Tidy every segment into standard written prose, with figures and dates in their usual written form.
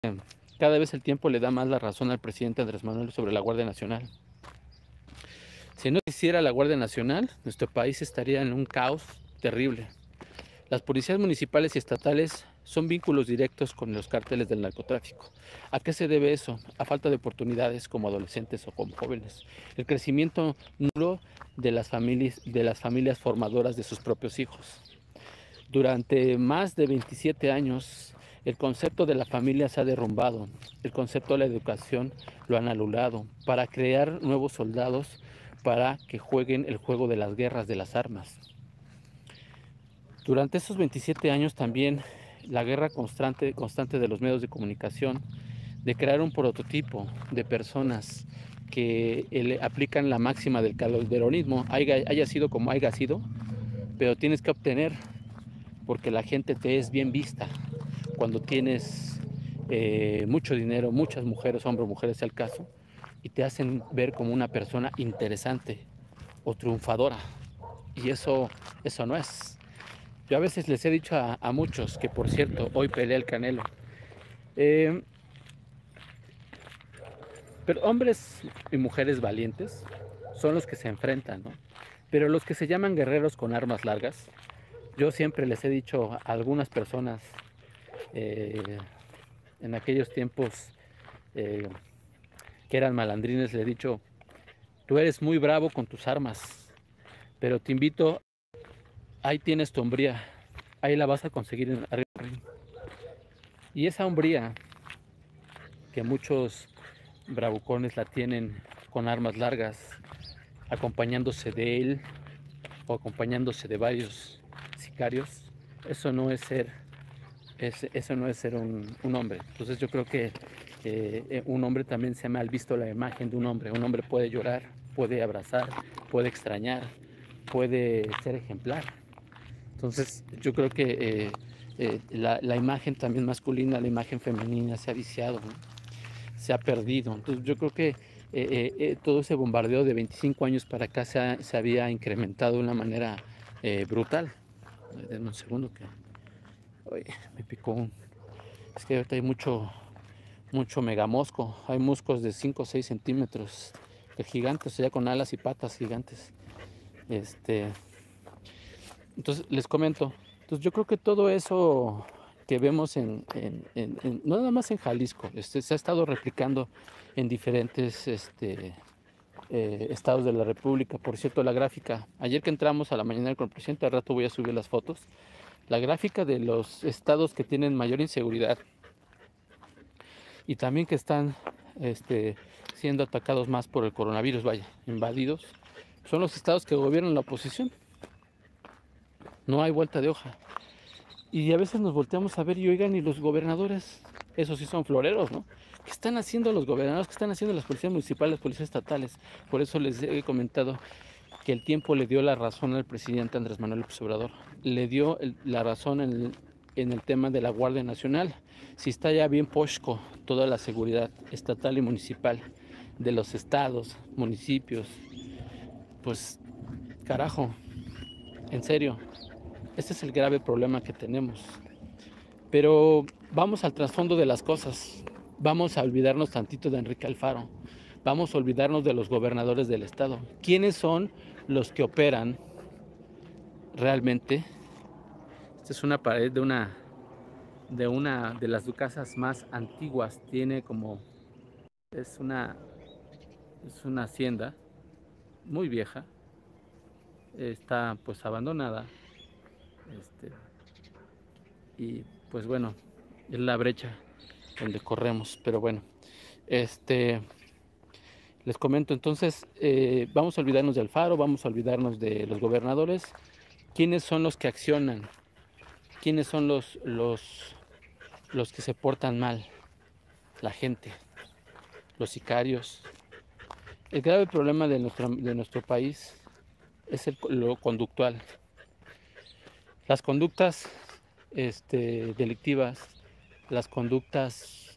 cada vez el tiempo le da más la razón al presidente Andrés Manuel sobre la Guardia Nacional. Si no existiera la Guardia Nacional, nuestro país estaría en un caos terrible. Las policías municipales y estatales son vínculos directos con los cárteles del narcotráfico. ¿A qué se debe eso? A falta de oportunidades como adolescentes o como jóvenes. El crecimiento nulo de las familias formadoras de sus propios hijos. Durante más de 27 años, el concepto de la familia se ha derrumbado, el concepto de la educación lo han anulado para crear nuevos soldados para que jueguen el juego de las guerras de las armas. Durante esos 27 años también la guerra constante de los medios de comunicación, de crear un prototipo de personas que aplican la máxima del calderonismo, haya sido como haya sido, pero tienes que obtener porque la gente te es bien vista cuando tienes mucho dinero, muchas mujeres, hombres o mujeres sea el caso, y te hacen ver como una persona interesante o triunfadora. Y eso no es. Yo a veces les he dicho a muchos que, por cierto, hoy pelea el Canelo. Eh, pero hombres y mujeres valientes son los que se enfrentan, ¿no? Pero los que se llaman guerreros con armas largas, yo siempre les he dicho a algunas personas eh, en aquellos tiempos eh, que eran malandrines, le he dicho, tú eres muy bravo con tus armas, pero te invito, ahí tienes tu hombría, ahí la vas a conseguir en arriba. Y esa hombría que muchos bravucones la tienen con armas largas, acompañándose de él o acompañándose de varios sicarios, eso no es ser, eso no es ser un hombre. Entonces yo creo que un hombre también se ha mal visto la imagen de un hombre. Un hombre puede llorar, puede abrazar, puede extrañar, puede ser ejemplar. Entonces yo creo que la imagen también masculina, la imagen femenina se ha viciado, ¿no? Se ha perdido. Entonces yo creo que todo ese bombardeo de 25 años para acá se había incrementado de una manera brutal. Denme un segundo que oye, me picó un... Es que ahorita hay mucho megamosco. Hay muscos de 5 o 6 centímetros, de gigantes, o sea, con alas y patas gigantes. Este, entonces les comento. Entonces yo creo que todo eso que vemos no nada más en Jalisco, se ha estado replicando en diferentes estados de la República. Por cierto, la gráfica, ayer que entramos a la mañana con el presidente, al rato voy a subir las fotos, la gráfica de los estados que tienen mayor inseguridad y también que están siendo atacados más por el coronavirus, vaya, invadidos, son los estados que gobiernan la oposición. No hay vuelta de hoja. Y a veces nos volteamos a ver y oigan, y los gobernadores, esos sí son floreros, ¿no? ¿Qué están haciendo los gobernadores? ¿Qué están haciendo las policías municipales, las policías estatales? Por eso les he comentado que el tiempo le dio la razón al presidente Andrés Manuel López Obrador. Le dio la razón en el tema de la Guardia Nacional. Si está ya bien posco toda la seguridad estatal y municipal de los estados, municipios, pues carajo, en serio, este es el grave problema que tenemos. Pero vamos al trasfondo de las cosas. Vamos a olvidarnos tantito de Enrique Alfaro. Vamos a olvidarnos de los gobernadores del estado. ¿Quiénes son los que operan realmente? Esta es una pared de las casas más antiguas. Tiene como es una hacienda muy vieja. Está pues abandonada. Este, y pues bueno, es la brecha donde corremos. Pero bueno, les comento entonces, vamos a olvidarnos de Alfaro, vamos a olvidarnos de los gobernadores. ¿Quiénes son los que accionan? ¿Quiénes son los que se portan mal? La gente, los sicarios. El grave problema de nuestro país es lo conductual. Las conductas delictivas, las conductas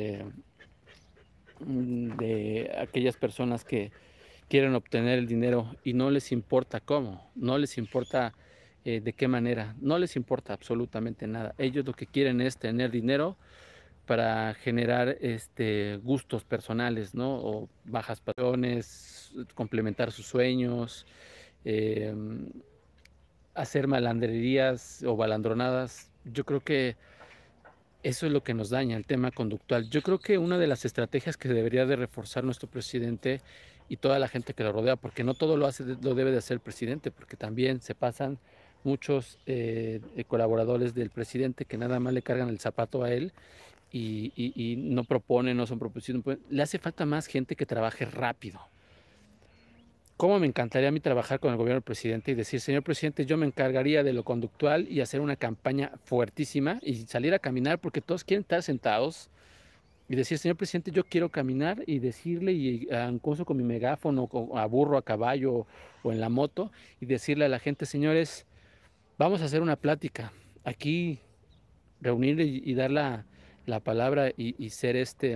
de aquellas personas que quieren obtener el dinero y no les importa cómo, no les importa de qué manera, no les importa absolutamente nada. Ellos lo que quieren es tener dinero para generar gustos personales, ¿no? O bajas pasiones, complementar sus sueños, em, hacer malandrerías o balandronadas. Yo creo que eso es lo que nos daña, el tema conductual. Yo creo que una de las estrategias que debería de reforzar nuestro presidente y toda la gente que lo rodea, porque no todo lo hace, lo debe de hacer el presidente, porque también se pasan muchos colaboradores del presidente que nada más le cargan el zapato a él y no proponen, no son proposiciones. Le hace falta más gente que trabaje rápido. ¿Cómo me encantaría a mí trabajar con el gobierno del presidente y decir, señor presidente, yo me encargaría de lo conductual y hacer una campaña fuertísima y salir a caminar porque todos quieren estar sentados y decir, señor presidente, yo quiero caminar y decirle, y incluso con mi megáfono, a burro, a caballo o en la moto, y decirle a la gente, señores, vamos a hacer una plática. Aquí reunir y dar la palabra y ser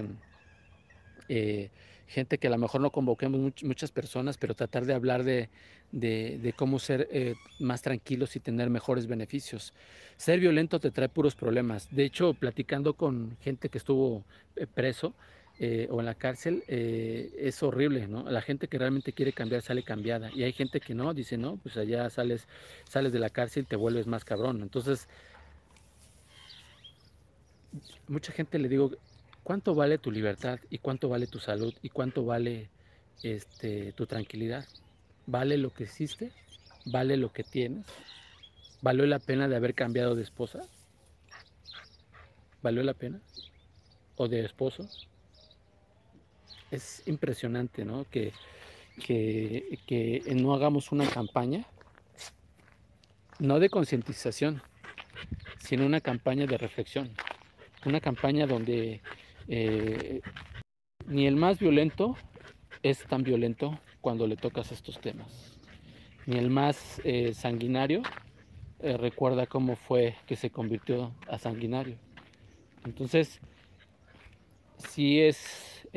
eh, gente que a lo mejor no convoquemos muchas personas, pero tratar de hablar de cómo ser más tranquilos y tener mejores beneficios. Ser violento te trae puros problemas. De hecho, platicando con gente que estuvo preso o en la cárcel, es horrible, ¿no? La gente que realmente quiere cambiar sale cambiada. Y hay gente que no, dice, no, pues allá sales de la cárcel y te vuelves más cabrón. Entonces, mucha gente le digo, ¿cuánto vale tu libertad y cuánto vale tu salud y cuánto vale tu tranquilidad? ¿Vale lo que hiciste? ¿Vale lo que tienes? ¿Valió la pena de haber cambiado de esposa? ¿Valió la pena? ¿O de esposo? Es impresionante, ¿no? Que no hagamos una campaña, no de concientización, sino una campaña de reflexión. Una campaña donde eh, ni el más violento es tan violento cuando le tocas estos temas. Ni el más sanguinario recuerda cómo fue que se convirtió a sanguinario. Entonces, sí es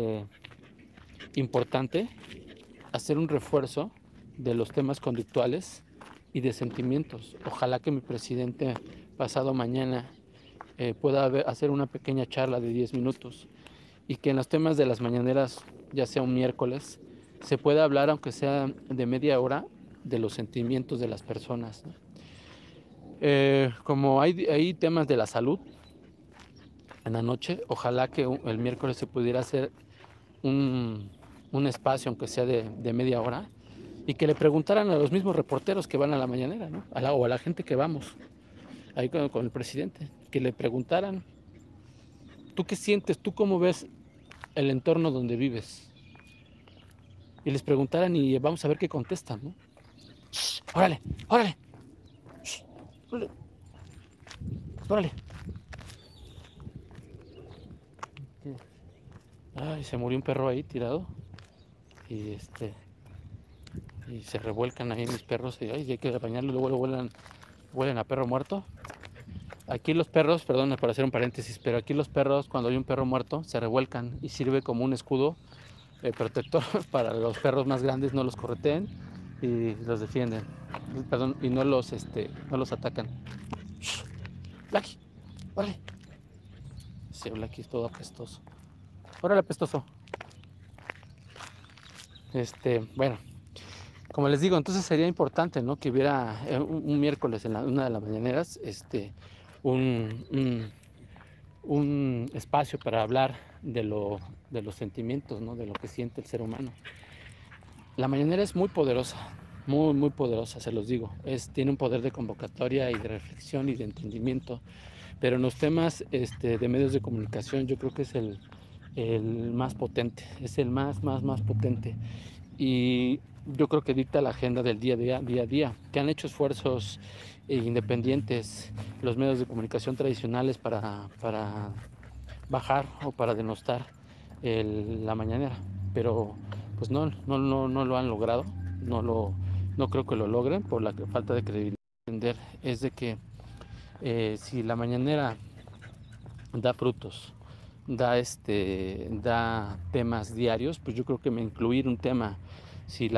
importante hacer un refuerzo de los temas conductuales y de sentimientos. Ojalá que mi presidente pasado mañana pueda hacer una pequeña charla de 10 minutos y que en los temas de las mañaneras, ya sea un miércoles, se pueda hablar, aunque sea de media hora, de los sentimientos de las personas, ¿no? Como hay temas de la salud en la noche, ojalá que el miércoles se pudiera hacer un, un espacio, aunque sea de media hora, y que le preguntaran a los mismos reporteros que van a la mañanera, ¿no? O a la gente que vamos ahí con el presidente, que le preguntaran, ¿tú qué sientes? ¿Tú cómo ves el entorno donde vives? Y les preguntaran y vamos a ver qué contestan, ¿no? ¡Órale! ¡Órale! ¡Órale! ¡Órale! Ay, se murió un perro ahí tirado y y se revuelcan ahí mis perros y ay, hay que bañarlo y luego huelen a perro muerto. Aquí los perros, perdón por hacer un paréntesis, pero aquí los perros cuando hay un perro muerto se revuelcan y sirve como un escudo protector para los perros más grandes, no los correteen y los defienden, perdón, y no los atacan. Blacky, órale. Sí, Blacky es todo apestoso. Órale, apestoso. Bueno, como les digo, entonces sería importante, ¿no? Que hubiera un miércoles en una de las mañaneras, un, un, un espacio para hablar de los sentimientos, ¿no? De lo que siente el ser humano. La mañanera es muy poderosa, muy, muy poderosa, se los digo. Tiene un poder de convocatoria y de reflexión y de entendimiento, pero en los temas de medios de comunicación yo creo que es el más potente, es el más potente. Y yo creo que dicta la agenda del día a día, que han hecho esfuerzos independientes los medios de comunicación tradicionales para bajar o para denostar la mañanera, pero pues no lo han logrado, no creo que lo logren por la falta de credibilidad. Es de que si la mañanera da frutos, da temas diarios, pues yo creo que incluir un tema, si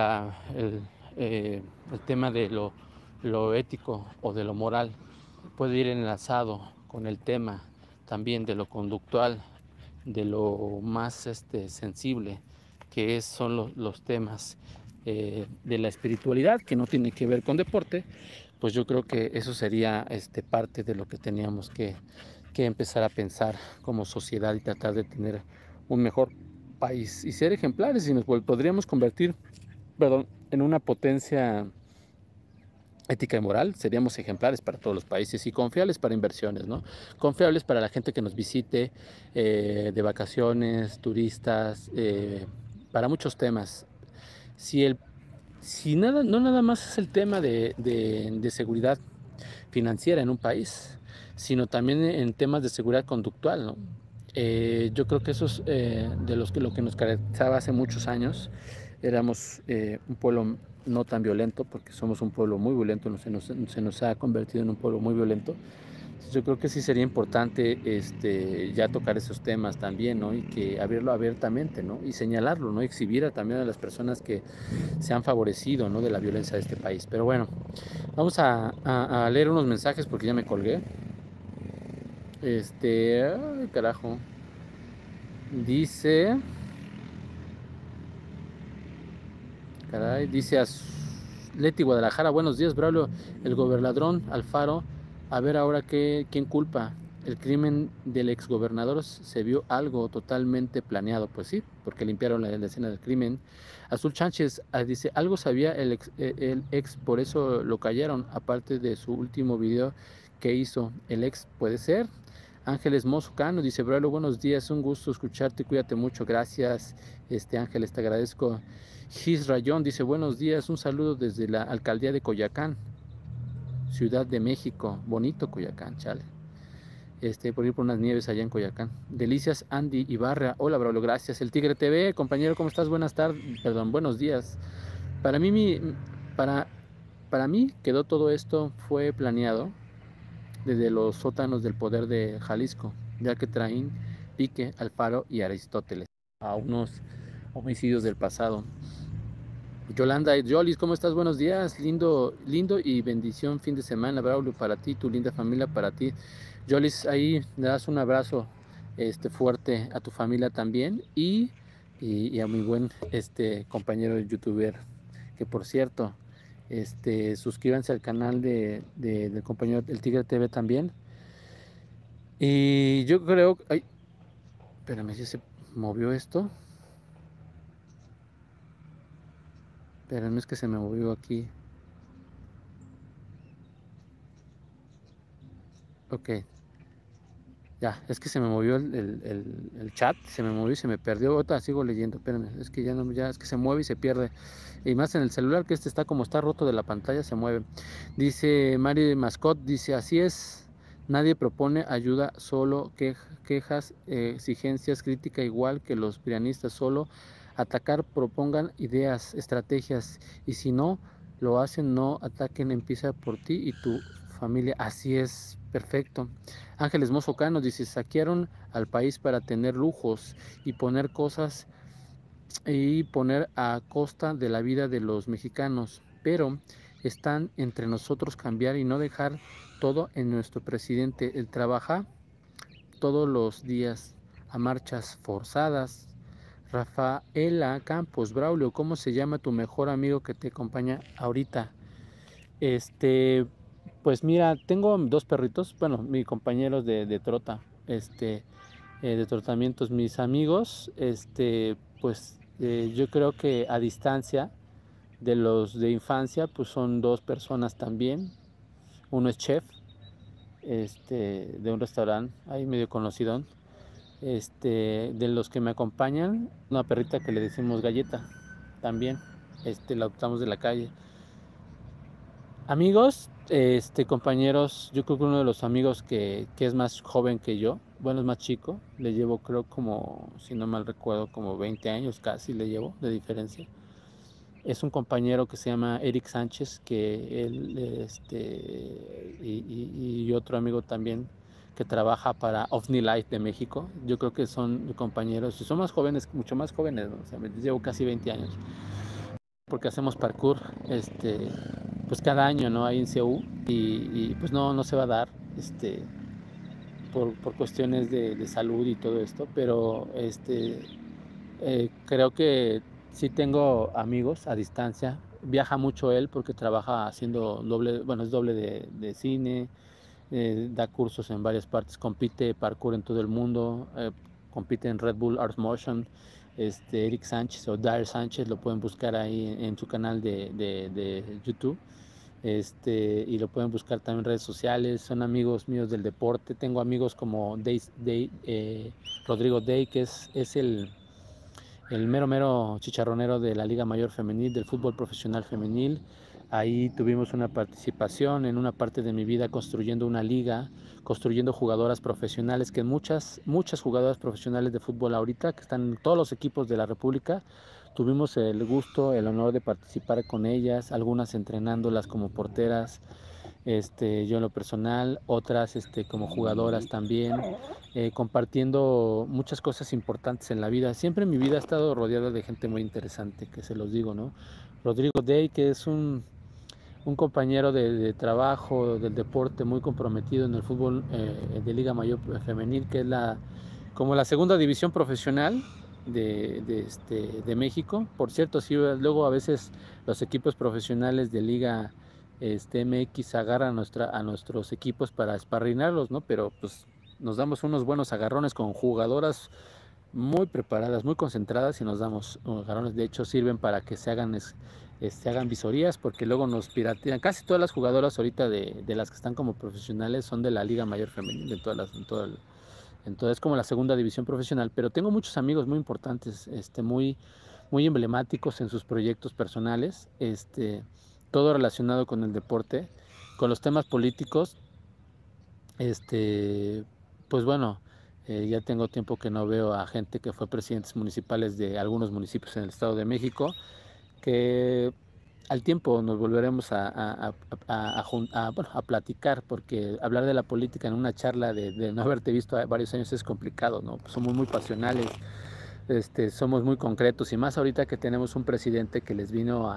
el tema de lo ético o de lo moral puede ir enlazado con el tema también de lo conductual, de lo más sensible, que son los temas de la espiritualidad, que no tiene que ver con deporte, pues yo creo que eso sería parte de lo que teníamos que empezar a pensar como sociedad y tratar de tener un mejor país y ser ejemplares y nos podríamos convertir, perdón, en una potencia ética y moral, seríamos ejemplares para todos los países y confiables para inversiones, ¿no? Confiables para la gente que nos visite, de vacaciones, turistas, para muchos temas. Si, si nada, no nada más es el tema de seguridad financiera en un país, sino también en temas de seguridad conductual, ¿no? Yo creo que eso es de lo que nos caracterizaba hace muchos años. Éramos un pueblo no tan violento, porque somos un pueblo muy violento, se nos ha convertido en un pueblo muy violento. Yo creo que sí sería importante ya tocar esos temas también, ¿no? Y que abrirlo abiertamente, ¿no? Y señalarlo, ¿no? Exhibir también a las personas que se han favorecido, ¿no? De la violencia de este país. Pero bueno, vamos a leer unos mensajes porque ya me colgué. Ay, carajo. Dice, caray, dice Leti Guadalajara, buenos días, Braulio, el gobernador Alfaro, a ver ahora quién culpa. El crimen del exgobernador se vio algo totalmente planeado, pues sí, porque limpiaron la escena del crimen. Azul Sánchez dice, algo sabía el ex, por eso lo callaron, aparte de su último video que hizo. El ex puede ser. Ángeles Mozo Cano dice, Braulio, buenos días, un gusto escucharte, cuídate mucho, gracias, Ángeles, te agradezco. Gis Rayón dice, buenos días, un saludo desde la alcaldía de Coyoacán, Ciudad de México, bonito Coyoacán, chale. Por ir por unas nieves allá en Coyoacán. Delicias Andy Ibarra, hola Braulio, gracias. El Tigre TV, compañero, ¿cómo estás? Buenas tardes, perdón, buenos días. Para mí, para mí quedó todo esto, fue planeado desde los sótanos del poder de Jalisco, ya que traen Pique, Alfaro y Aristóteles a unos homicidios del pasado. Yolanda Jolis, ¿cómo estás? Buenos días, lindo y bendición fin de semana, Braulio, para ti, tu linda familia, para ti. Jolis, ahí le das un abrazo fuerte a tu familia también y a mi buen compañero youtuber, que por cierto, suscríbanse al canal del compañero El Tigre TV también. Y yo creo, ay, espérame, si se movió esto. Pero no es que se me movió aquí. Ok. Ya, es que se me movió el chat, se me movió y se me perdió. Otra sigo leyendo, espérenme, es que ya no, ya es que se mueve y se pierde. Y más en el celular, que está como está roto de la pantalla, se mueve. Dice Mari Mascot, dice, así es, nadie propone ayuda, solo quejas, exigencias, crítica, igual que los pianistas, solo atacar, propongan ideas, estrategias, y si no lo hacen, no ataquen, empieza por ti y tu familia. Así es, perfecto. Ángeles Mozo Cano dice, saquearon al país para tener lujos y poner cosas y poner a costa de la vida de los mexicanos, pero están entre nosotros cambiar y no dejar todo en nuestro presidente. Él trabaja todos los días a marchas forzadas. Rafaela Campos, Braulio, ¿cómo se llama tu mejor amigo que te acompaña ahorita? Pues mira, tengo dos perritos, bueno, mis compañeros de trota, de tratamientos, mis amigos, pues yo creo que a distancia de los de infancia, pues son dos personas también. Uno es chef, de un restaurante ahí medio conocido. De los que me acompañan, una perrita que le decimos Galleta, también, la adoptamos de la calle. Amigos, compañeros, yo creo que uno de los amigos que es más joven que yo, bueno, es más chico, le llevo creo como, si no mal recuerdo, como 20 años casi le llevo de diferencia. Es un compañero que se llama Eric Sánchez, que él, y otro amigo también que trabaja para OVNI Life de México. Yo creo que son compañeros, y son más jóvenes, mucho más jóvenes, ¿no? O sea, llevo casi 20 años, porque hacemos parkour, pues cada año, ¿no? Ahí en CEU, y pues no se va a dar, por cuestiones de salud y todo esto, pero creo que sí tengo amigos a distancia. Viaja mucho él porque trabaja haciendo doble, bueno, es doble de cine, da cursos en varias partes, compite parkour en todo el mundo, compite en Red Bull Art Motion. Eric Sánchez o Dair Sánchez lo pueden buscar ahí en su canal de YouTube. Y lo pueden buscar también en redes sociales. Son amigos míos del deporte. Tengo amigos como Rodrigo Day, que es el mero mero chicharronero de la Liga Mayor Femenil, del fútbol profesional femenil. Ahí tuvimos una participación en una parte de mi vida construyendo una liga, construyendo jugadoras profesionales, que muchas jugadoras profesionales de fútbol ahorita, que están en todos los equipos de la República, tuvimos el gusto, el honor de participar con ellas, algunas entrenándolas como porteras, yo en lo personal, otras como jugadoras también, compartiendo muchas cosas importantes en la vida. Siempre mi vida ha estado rodeada de gente muy interesante, que se los digo, ¿no? Rodrigo Day, que es un compañero de trabajo, del deporte, muy comprometido en el fútbol de Liga Mayor Femenil, que es como la segunda división profesional de México. Por cierto, sí, luego a veces los equipos profesionales de Liga MX agarran a nuestros equipos para esparrinarlos, ¿no? Pero pues nos damos unos buenos agarrones con jugadoras muy preparadas, muy concentradas, y nos damos agarrones. De hecho, sirven para que se hagan visorías, porque luego nos piratean. Casi todas las jugadoras ahorita de las que están como profesionales son de la Liga Mayor Femenil, entonces es como la segunda división profesional. Pero tengo muchos amigos muy importantes, muy emblemáticos en sus proyectos personales, todo relacionado con el deporte, con los temas políticos. Pues bueno, ya tengo tiempo que no veo a gente que fue presidentes municipales de algunos municipios en el Estado de México, que al tiempo nos volveremos bueno, a platicar, porque hablar de la política en una charla de no haberte visto varios años es complicado, ¿no? Somos muy pasionales, somos muy concretos, y más ahorita que tenemos un presidente que les vino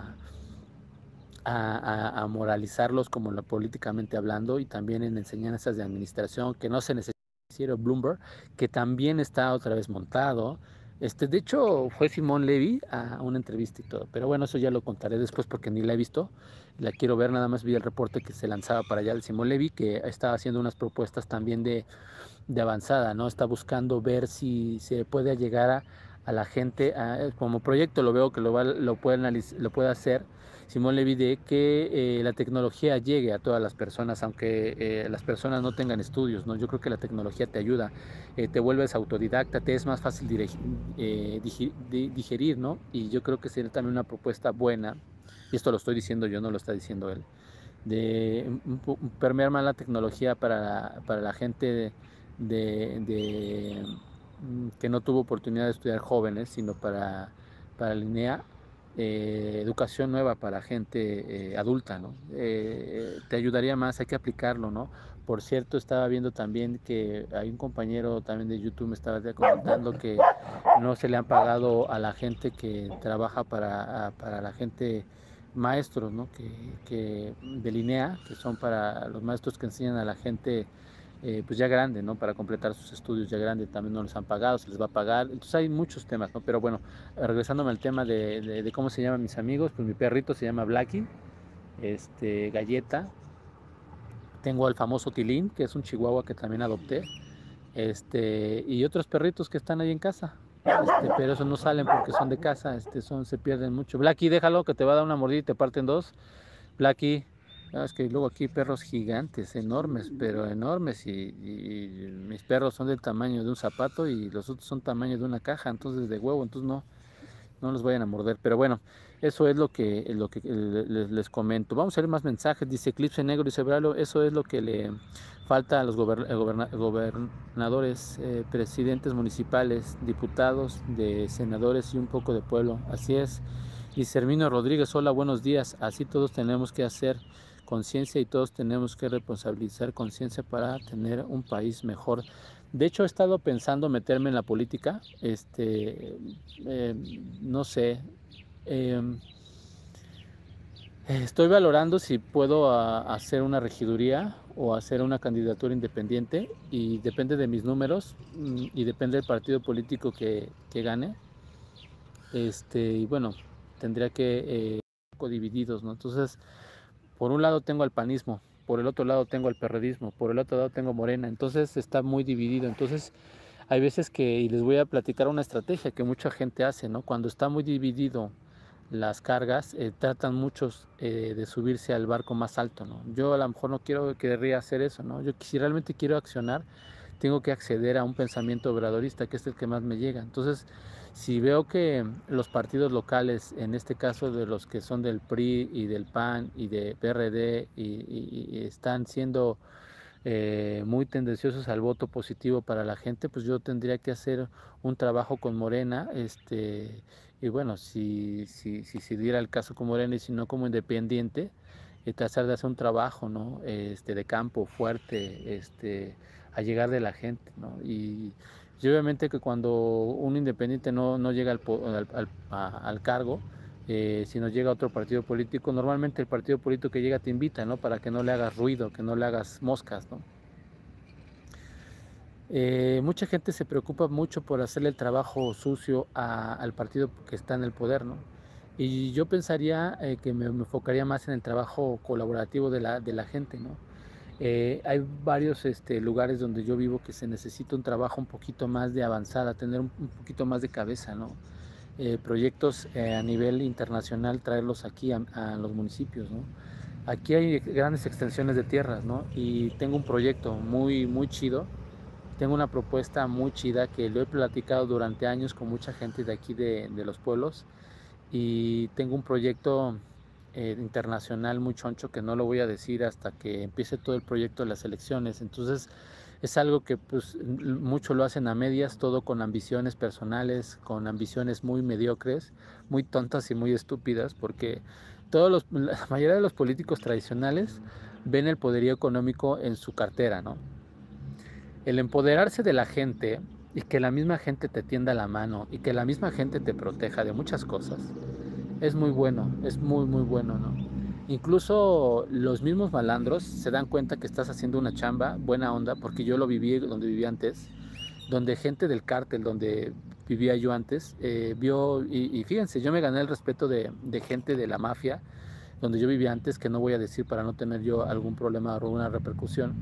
a moralizarlos como políticamente hablando, y también en enseñanzas de administración que no se necesita. Bloomberg, que también está otra vez montado. De hecho, fue Simón Levy a una entrevista y todo, pero bueno, eso ya lo contaré después porque ni la he visto, la quiero ver. Nada más vi el reporte que se lanzaba para allá de Simón Levy, que estaba haciendo unas propuestas también de avanzada, ¿no? Está buscando ver si se puede llegar a la gente, como proyecto lo veo que lo puede hacer Simón Levy, de que la tecnología llegue a todas las personas, aunque las personas no tengan estudios, ¿no? Yo creo que la tecnología te ayuda, te vuelves autodidacta, te es más fácil digerir, ¿no? Y yo creo que sería también una propuesta buena, y esto lo estoy diciendo yo, no lo está diciendo él, de permear más la tecnología para la gente que no tuvo oportunidad de estudiar, jóvenes, sino para la INEA, educación nueva para gente adulta, ¿no? Te ayudaría más, hay que aplicarlo, ¿no? Por cierto, estaba viendo también que hay un compañero también de YouTube, me estaba comentando que no se le han pagado a la gente que trabaja para la gente, maestros, ¿no? Que delinea, que son para los maestros que enseñan a la gente pues ya grande, ¿no? Para completar sus estudios ya grande, también no les han pagado, se les va a pagar. Entonces hay muchos temas, ¿no? Pero bueno, regresándome al tema de cómo se llaman mis amigos, pues mi perrito se llama Blackie, Galleta. Tengo al famoso Tilín, que es un chihuahua que también adopté, y otros perritos que están ahí en casa. Pero esos no salen porque son de casa, se pierden mucho. Blackie, déjalo que te va a dar una mordida y te parten dos. Blackie, es que luego aquí perros gigantes, enormes, pero enormes, y mis perros son del tamaño de un zapato y los otros son tamaño de una caja, entonces de huevo, entonces no los vayan a morder. Pero bueno, eso es lo que les comento. Vamos a ver más mensajes. Dice Eclipse Negro, dice Bralo, eso es lo que le falta a los gobernadores, presidentes municipales, diputados, de senadores y un poco de pueblo. Así es. Y Sermino Rodríguez, hola, buenos días. Así todos tenemos que hacer conciencia y todos tenemos que responsabilizar conciencia para tener un país mejor. De hecho, he estado pensando meterme en la política, no sé, eh, estoy valorando si puedo hacer una regiduría o hacer una candidatura independiente, y depende de mis números y depende del partido político que gane. Y bueno, tendría que un poco divididos, ¿no? Entonces, por un lado tengo al panismo, por el otro lado tengo al perredismo, por el otro lado tengo Morena, entonces está muy dividido. Entonces hay veces que, y les voy a platicar una estrategia que mucha gente hace, ¿no? Cuando está muy dividido las cargas, tratan muchos de subirse al barco más alto, ¿no? Yo a lo mejor no querría hacer eso, ¿no? Yo si realmente quiero accionar, tengo que acceder a un pensamiento obradorista, que es el que más me llega. Entonces, si veo que los partidos locales, en este caso de los que son del PRI y del PAN y de PRD, y están siendo muy tendenciosos al voto positivo para la gente, pues yo tendría que hacer un trabajo con Morena, y bueno, si se diera el caso con Morena y si no como independiente, tratar de hacer un trabajo, ¿no? De campo fuerte, a llegar de la gente, ¿no? Y obviamente que cuando un independiente no llega al cargo, si no llega otro partido político, normalmente el partido político que llega te invita, ¿no? Para que no le hagas ruido, que no le hagas moscas, ¿no? Mucha gente se preocupa mucho por hacerle el trabajo sucio al partido que está en el poder, ¿no? Y yo pensaría que me enfocaría más en el trabajo colaborativo de la gente, ¿no? Hay varios lugares donde yo vivo que se necesita un trabajo un poquito más de avanzada, tener un poquito más de cabeza, ¿no? Proyectos a nivel internacional, traerlos aquí a los municipios, ¿no? Aquí hay grandes extensiones de tierras, ¿no? Y tengo un proyecto muy, muy chido. Tengo una propuesta muy chida que lo he platicado durante años con mucha gente de aquí de los pueblos, y tengo un proyecto internacional muy choncho que no lo voy a decir hasta que empiece todo el proyecto de las elecciones. Entonces es algo que pues mucho lo hacen a medias, todo con ambiciones personales, con ambiciones muy mediocres, muy tontas y muy estúpidas, porque la mayoría de los políticos tradicionales ven el poderío económico en su cartera, ¿no? El empoderarse de la gente y que la misma gente te tienda la mano y que la misma gente te proteja de muchas cosas es muy bueno, es muy muy bueno, ¿no? Incluso los mismos malandros se dan cuenta que estás haciendo una chamba buena onda, porque yo lo viví donde vivía antes, donde gente del cártel donde vivía yo antes vio, y fíjense, yo me gané el respeto de gente de la mafia donde yo vivía antes, que no voy a decir para no tener yo algún problema o alguna repercusión.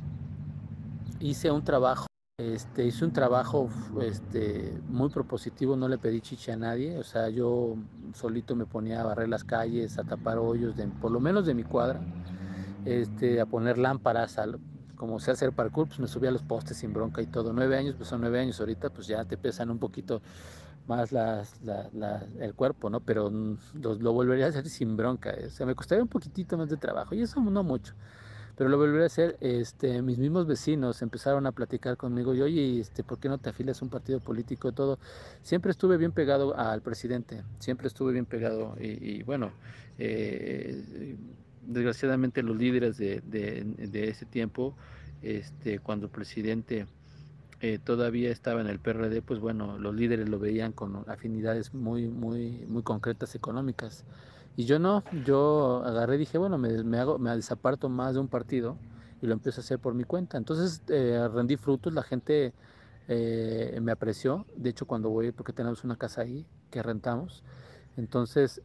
Hice un trabajo muy propositivo, no le pedí chiche a nadie, o sea, yo solito me ponía a barrer las calles, a tapar hoyos, por lo menos de mi cuadra, a poner lámparas, como sé hacer parkour, pues me subía a los postes sin bronca y todo. 9 años, pues son 9 años, ahorita pues ya te pesan un poquito más el cuerpo, ¿no? Pero lo volvería a hacer sin bronca, o sea, me costaría un poquitito más de trabajo, y eso no mucho. Pero lo volví a hacer. Mis mismos vecinos empezaron a platicar conmigo y, oye, ¿por qué no te afilias a un partido político? Todo. Siempre estuve bien pegado al presidente, siempre estuve bien pegado, y bueno, eh, desgraciadamente los líderes de ese tiempo, cuando el presidente todavía estaba en el PRD, pues bueno, los líderes lo veían con afinidades muy, muy, muy concretas económicas. Y yo no, yo agarré y dije, bueno, me desaparto más de un partido y lo empiezo a hacer por mi cuenta. Entonces rendí frutos, la gente me apreció. De hecho, cuando voy, porque tenemos una casa ahí que rentamos, entonces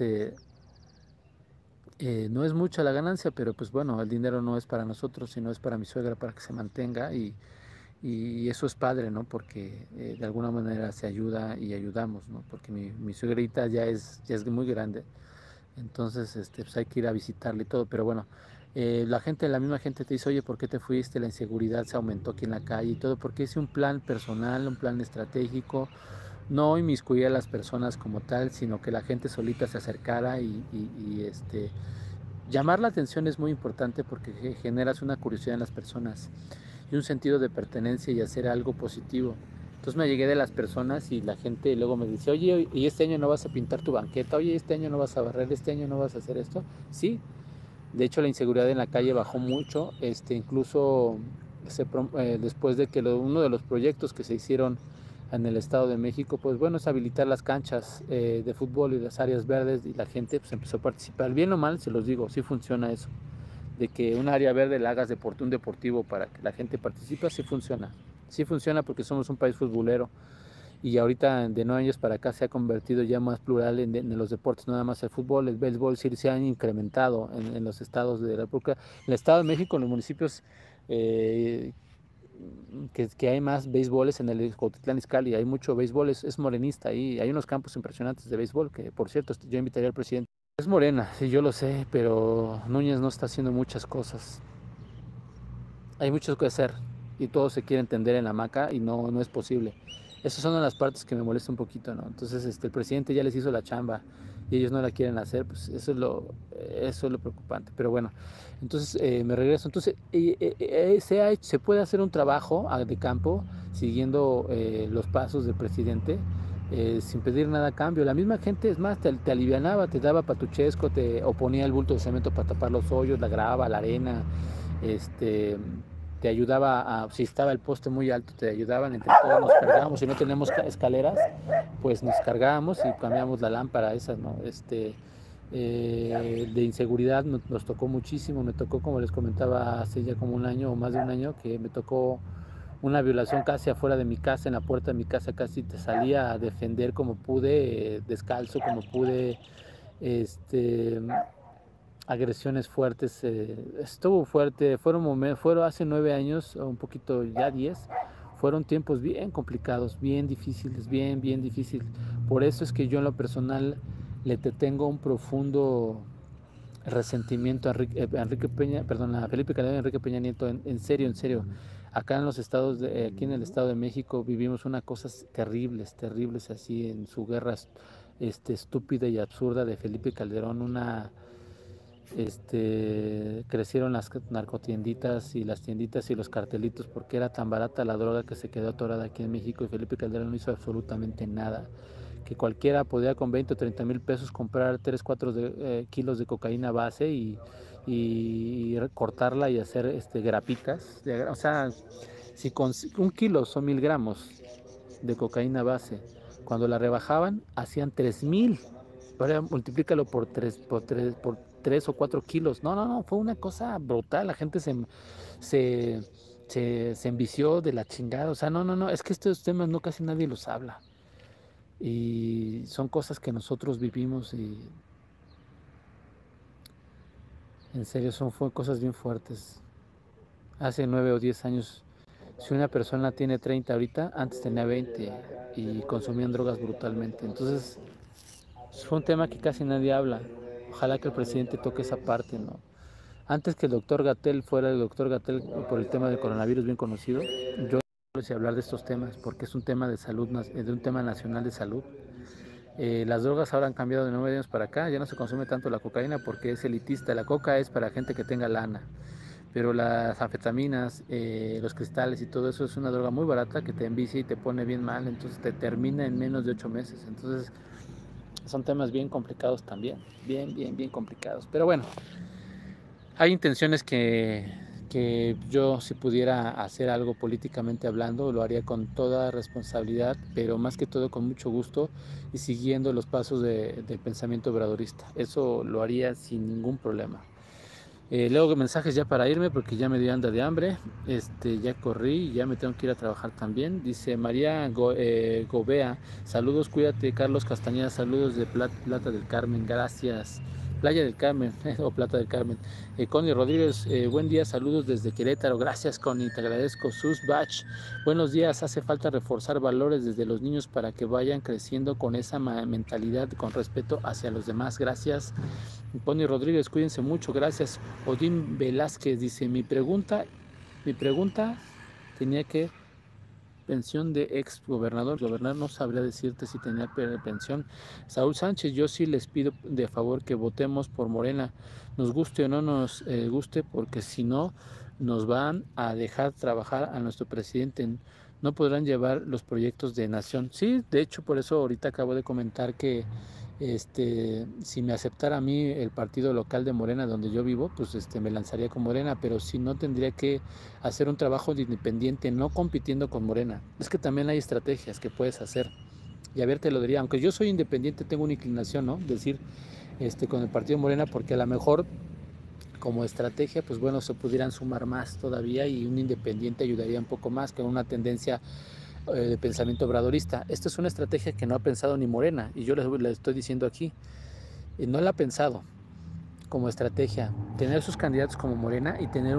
no es mucha la ganancia, pero pues bueno, el dinero no es para nosotros, sino es para mi suegra, para que se mantenga, y eso es padre, ¿no? Porque de alguna manera se ayuda y ayudamos, ¿no? Porque mi suegrita ya es muy grande, entonces pues hay que ir a visitarle y todo, pero bueno, la misma gente te dice, oye, ¿por qué te fuiste? La inseguridad se aumentó aquí en la calle y todo, porque hice un plan personal, un plan estratégico, no inmiscuir a las personas como tal, sino que la gente solita se acercara, y llamar la atención es muy importante porque generas una curiosidad en las personas y un sentido de pertenencia y hacer algo positivo. Entonces me llegué de las personas y la gente luego me dice, oye, ¿y este año no vas a pintar tu banqueta? Oye, ¿este año no vas a barrer? ¿Este año no vas a hacer esto? Sí, de hecho la inseguridad en la calle bajó mucho, incluso después de que uno de los proyectos que se hicieron en el Estado de México, pues bueno, es habilitar las canchas de fútbol y las áreas verdes, y la gente pues empezó a participar. Bien o mal, se los digo, sí funciona eso. de que un área verde la hagas un deportivo para que la gente participe, sí funciona porque somos un país futbolero y ahorita de 9 años para acá se ha convertido ya más plural en los deportes, no nada más el fútbol, el béisbol sí se han incrementado en los estados de la República. En el Estado de México, en los municipios eh, que hay más béisboles en el Cuautitlán Izcalli, hay mucho béisbol, es morenista y hay unos campos impresionantes de béisbol que, por cierto, yo invitaría al presidente. Es morena, sí, yo lo sé, pero Núñez no está haciendo muchas cosas. Hay mucho que hacer y todo se quiere entender en la hamaca y no es posible. Esas son las partes que me molesta un poquito, ¿no? Entonces, el presidente ya les hizo la chamba y ellos no la quieren hacer, pues eso es lo preocupante. Pero bueno, entonces me regreso. Entonces, se puede hacer un trabajo de campo siguiendo los pasos del presidente sin pedir nada a cambio. La misma gente, es más, te alivianaba, te daba patuchesco, te oponía el bulto de cemento para tapar los hoyos, la grava, la arena, este te ayudaba si estaba el poste muy alto, te ayudaban, entre todos nos cargábamos, si no tenemos escaleras, pues nos cargábamos y cambiamos la lámpara esa, ¿no? De inseguridad nos tocó muchísimo, me tocó, como les comentaba, hace ya como un año o más de un año, que me tocó una violación casi afuera de mi casa, en la puerta de mi casa, casi te salía a defender como pude, descalzo como pude, este agresiones fuertes, estuvo fuerte, fueron hace 9 años, o un poquito ya 10, fueron tiempos bien complicados, bien difíciles, bien difíciles. Por eso es que yo en lo personal tengo un profundo resentimiento a Enrique Peña, perdón, a Felipe Calderón y Enrique Peña Nieto, en serio, en serio. Acá en los estados, aquí en el Estado de México vivimos unas cosas terribles así en su guerra estúpida y absurda de Felipe Calderón, crecieron las narcotienditas y las tienditas y los cartelitos porque era tan barata la droga que se quedó atorada aquí en México y Felipe Calderón no hizo absolutamente nada. Que cualquiera podía con 20 o 30 mil pesos comprar 3, 4 kilos de cocaína base y cortarla y hacer grapitas. O sea, si con 1 kilo son 1.000 gramos de cocaína base, cuando la rebajaban hacían 3,000. Ahora multiplícalo por 3 o 4 kilos. No, fue una cosa brutal. La gente se, se envició de la chingada. O sea, no, es que estos temas no casi nadie los habla. Y son cosas que nosotros vivimos y en serio fue cosas bien fuertes. Hace 9 o 10 años, si una persona tiene 30 ahorita, antes tenía 20 y consumían drogas brutalmente. Entonces, fue un tema que casi nadie habla. Ojalá que el presidente toque esa parte, ¿no? Antes que el doctor Gatell fuera el doctor Gatell por el tema del coronavirus bien conocido, yo no sé hablar de estos temas porque es un tema de salud, de un tema nacional de salud. Las drogas ahora han cambiado de 9 años para acá, ya no se consume tanto la cocaína porque es elitista, la coca es para gente que tenga lana, pero las anfetaminas, los cristales y todo eso es una droga muy barata que te envicia y te pone bien mal, entonces te termina en menos de 8 meses, entonces son temas bien complicados también, bien complicados, pero bueno, hay intenciones que yo si pudiera hacer algo políticamente hablando, lo haría con toda responsabilidad, pero más que todo con mucho gusto y siguiendo los pasos del pensamiento obradorista. Eso lo haría sin ningún problema. Luego mensajes ya para irme porque ya me dio anda de hambre. Ya corrí y ya me tengo que ir a trabajar también. Dice María Gobea, saludos, cuídate. Carlos Castañeda, saludos de Plata del Carmen, gracias. Playa del Carmen o Plata del Carmen. Connie Rodríguez, buen día, saludos desde Querétaro. Gracias, Connie, te agradezco. Sus Bach, buenos días. Hace falta reforzar valores desde los niños para que vayan creciendo con esa mentalidad, con respeto hacia los demás. Gracias. Connie Rodríguez, cuídense mucho. Gracias. Odín Velázquez dice, mi pregunta tenía que pensión de ex gobernador. Gobernar no sabría decirte si tenía pensión. Saúl Sánchez, yo sí les pido de favor que votemos por Morena, nos guste o no nos guste, porque si no nos van a dejar trabajar a nuestro presidente, no podrán llevar los proyectos de nación. Sí, de hecho por eso ahorita acabo de comentar que si me aceptara a mí el partido local de Morena donde yo vivo, pues me lanzaría con Morena, pero si no tendría que hacer un trabajo de independiente, no compitiendo con Morena. Es que también hay estrategias que puedes hacer. Y a ver, te lo diría, aunque yo soy independiente, tengo una inclinación, ¿no? Decir, con el partido Morena, porque a lo mejor como estrategia, pues bueno, se pudieran sumar más todavía y un independiente ayudaría un poco más con una tendencia de pensamiento obradorista. Esto es una estrategia que no ha pensado ni Morena, y yo les estoy diciendo aquí, no la ha pensado como estrategia, tener sus candidatos como Morena y tener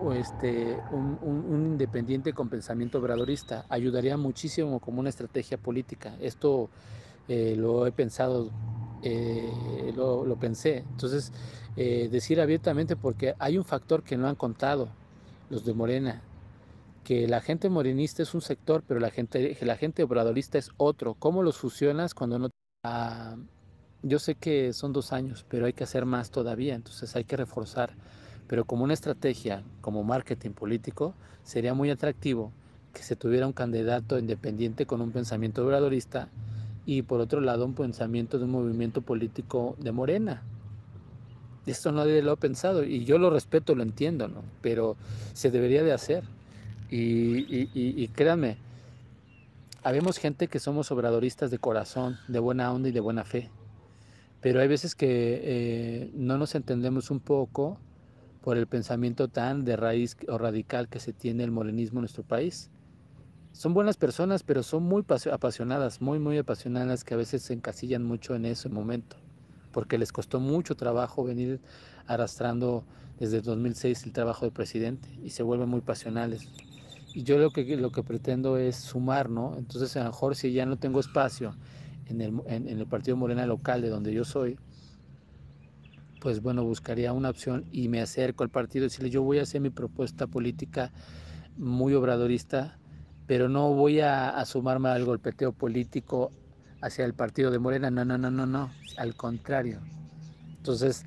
un independiente con pensamiento obradorista ayudaría muchísimo como una estrategia política. Esto lo he pensado, lo pensé. Entonces, decir abiertamente, porque hay un factor que no han contado los de Morena, que la gente morenista es un sector, pero la gente obradorista es otro. ¿Cómo los fusionas cuando no... Ah, yo sé que son 2 años, pero hay que hacer más todavía, entonces hay que reforzar. Pero como una estrategia, como marketing político, sería muy atractivo que se tuviera un candidato independiente con un pensamiento obradorista y por otro lado un pensamiento de un movimiento político de Morena. Esto nadie lo ha pensado y yo lo respeto, lo entiendo, ¿no? Pero se debería de hacer. Y créanme, habemos gente que somos obradoristas de corazón, de buena onda y de buena fe. Pero hay veces que no nos entendemos un poco por el pensamiento tan de raíz o radical que se tiene el morenismo en nuestro país. Son buenas personas, pero son muy apasionadas, muy apasionadas, que a veces se encasillan mucho en ese momento, porque les costó mucho trabajo venir arrastrando desde 2006 el trabajo de presidente y se vuelven muy pasionales. Y yo lo que pretendo es sumar, ¿no? Entonces, a lo mejor si ya no tengo espacio en el partido Morena local de donde yo soy, pues bueno, buscaría una opción y me acerco al partido y decirle, yo voy a hacer mi propuesta política muy obradorista, pero no voy a sumarme al golpeteo político hacia el partido de Morena, no, al contrario. Entonces,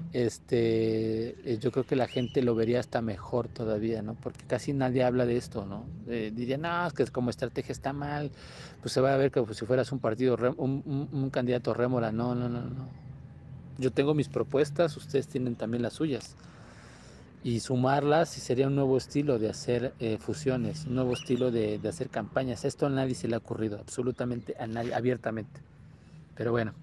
yo creo que la gente lo vería hasta mejor todavía, ¿no? Porque casi nadie habla de esto, ¿no? Diría, no, es que como estrategia está mal, pues se va a ver como si fueras un partido, un candidato rémora, no. Yo tengo mis propuestas, ustedes tienen también las suyas. Y sumarlas y sería un nuevo estilo de hacer fusiones, un nuevo estilo de hacer campañas. Esto a nadie se le ha ocurrido, absolutamente a nadie, abiertamente. Pero bueno,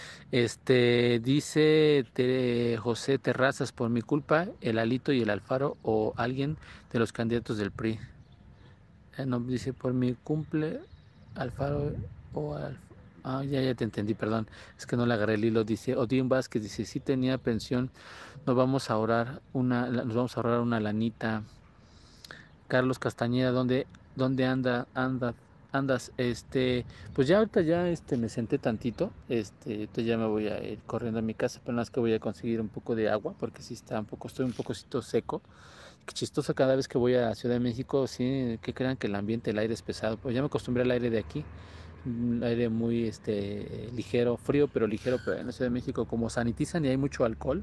dice José Terrazas, por mi culpa, el Alito y el Alfaro o alguien de los candidatos del PRI. No, dice, por mi cumple, Alfaro o Alfaro. Ah, ya te entendí, perdón. Es que no le agarré el hilo. Dice Odín Vázquez, dice, sí tenía pensión, nos vamos a ahorrar una lanita. Carlos Castañeda, ¿dónde andas? Pues ya ahorita ya me senté tantito, entonces ya me voy a ir corriendo a mi casa, pero nada más que voy a conseguir un poco de agua, porque sí estoy un pococito seco. Qué chistoso, cada vez que voy a Ciudad de México, sí, que crean que el ambiente, el aire es pesado, pues ya me acostumbré al aire de aquí, un aire muy ligero, frío pero ligero, pero en la Ciudad de México como sanitizan y hay mucho alcohol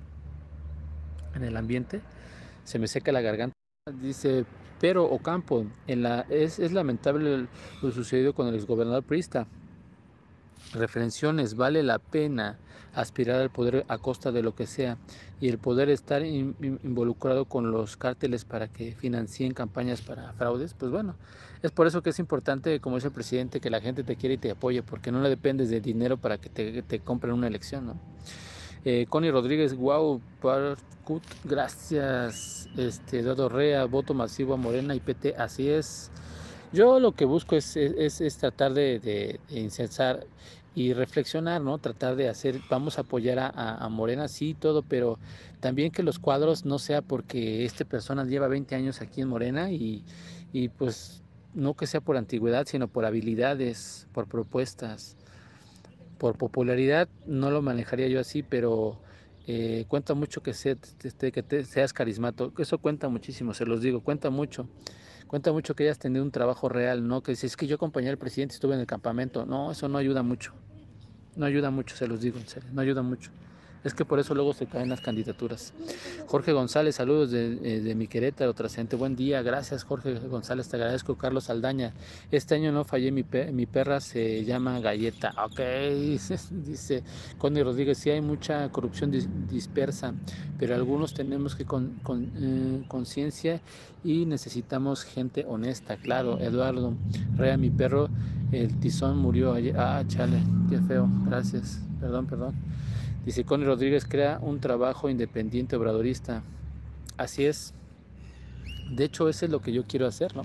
en el ambiente, se me seca la garganta. Dice, pero Ocampo, es lamentable lo sucedido con el exgobernador priista. Referencias, vale la pena aspirar al poder a costa de lo que sea y el poder estar involucrado con los cárteles para que financien campañas para fraudes, pues bueno, es por eso que es importante, como dice el presidente, que la gente te quiere y te apoye, porque no le dependes de dinero para que te compren una elección, ¿no? Connie Rodríguez, wow, Parcut, gracias. Eduardo Rea, voto masivo a Morena y PT, así es. Yo lo que busco es tratar de incensar y reflexionar, ¿no? Tratar de hacer, vamos a apoyar a Morena, sí, todo, pero también que los cuadros no sea porque esta persona lleva 20 años aquí en Morena y pues no que sea por antigüedad, sino por habilidades, por propuestas. Por popularidad no lo manejaría yo así, pero cuenta mucho que seas carismático. Eso cuenta muchísimo, se los digo, cuenta mucho. Cuenta mucho que hayas tenido un trabajo real, ¿no? Que dices, es que yo acompañé al presidente, estuve en el campamento. No, eso no ayuda mucho. No ayuda mucho, se los digo en serio, no ayuda mucho. Es que por eso luego se caen las candidaturas. Jorge González, saludos de mi Querétaro, trascendente. Buen día, gracias Jorge González, te agradezco. Carlos Aldaña, este año no fallé, mi perra se llama Galleta. Ok, dice Connie Rodríguez, sí hay mucha corrupción dispersa, pero algunos tenemos que conciencia y necesitamos gente honesta, claro. Eduardo Rea, mi perro, el tizón murió ayer. Ah, chale, qué feo, gracias, perdón. Dice Connie Rodríguez, crea un trabajo independiente obradorista. Así es. De hecho, eso es lo que yo quiero hacer, ¿no?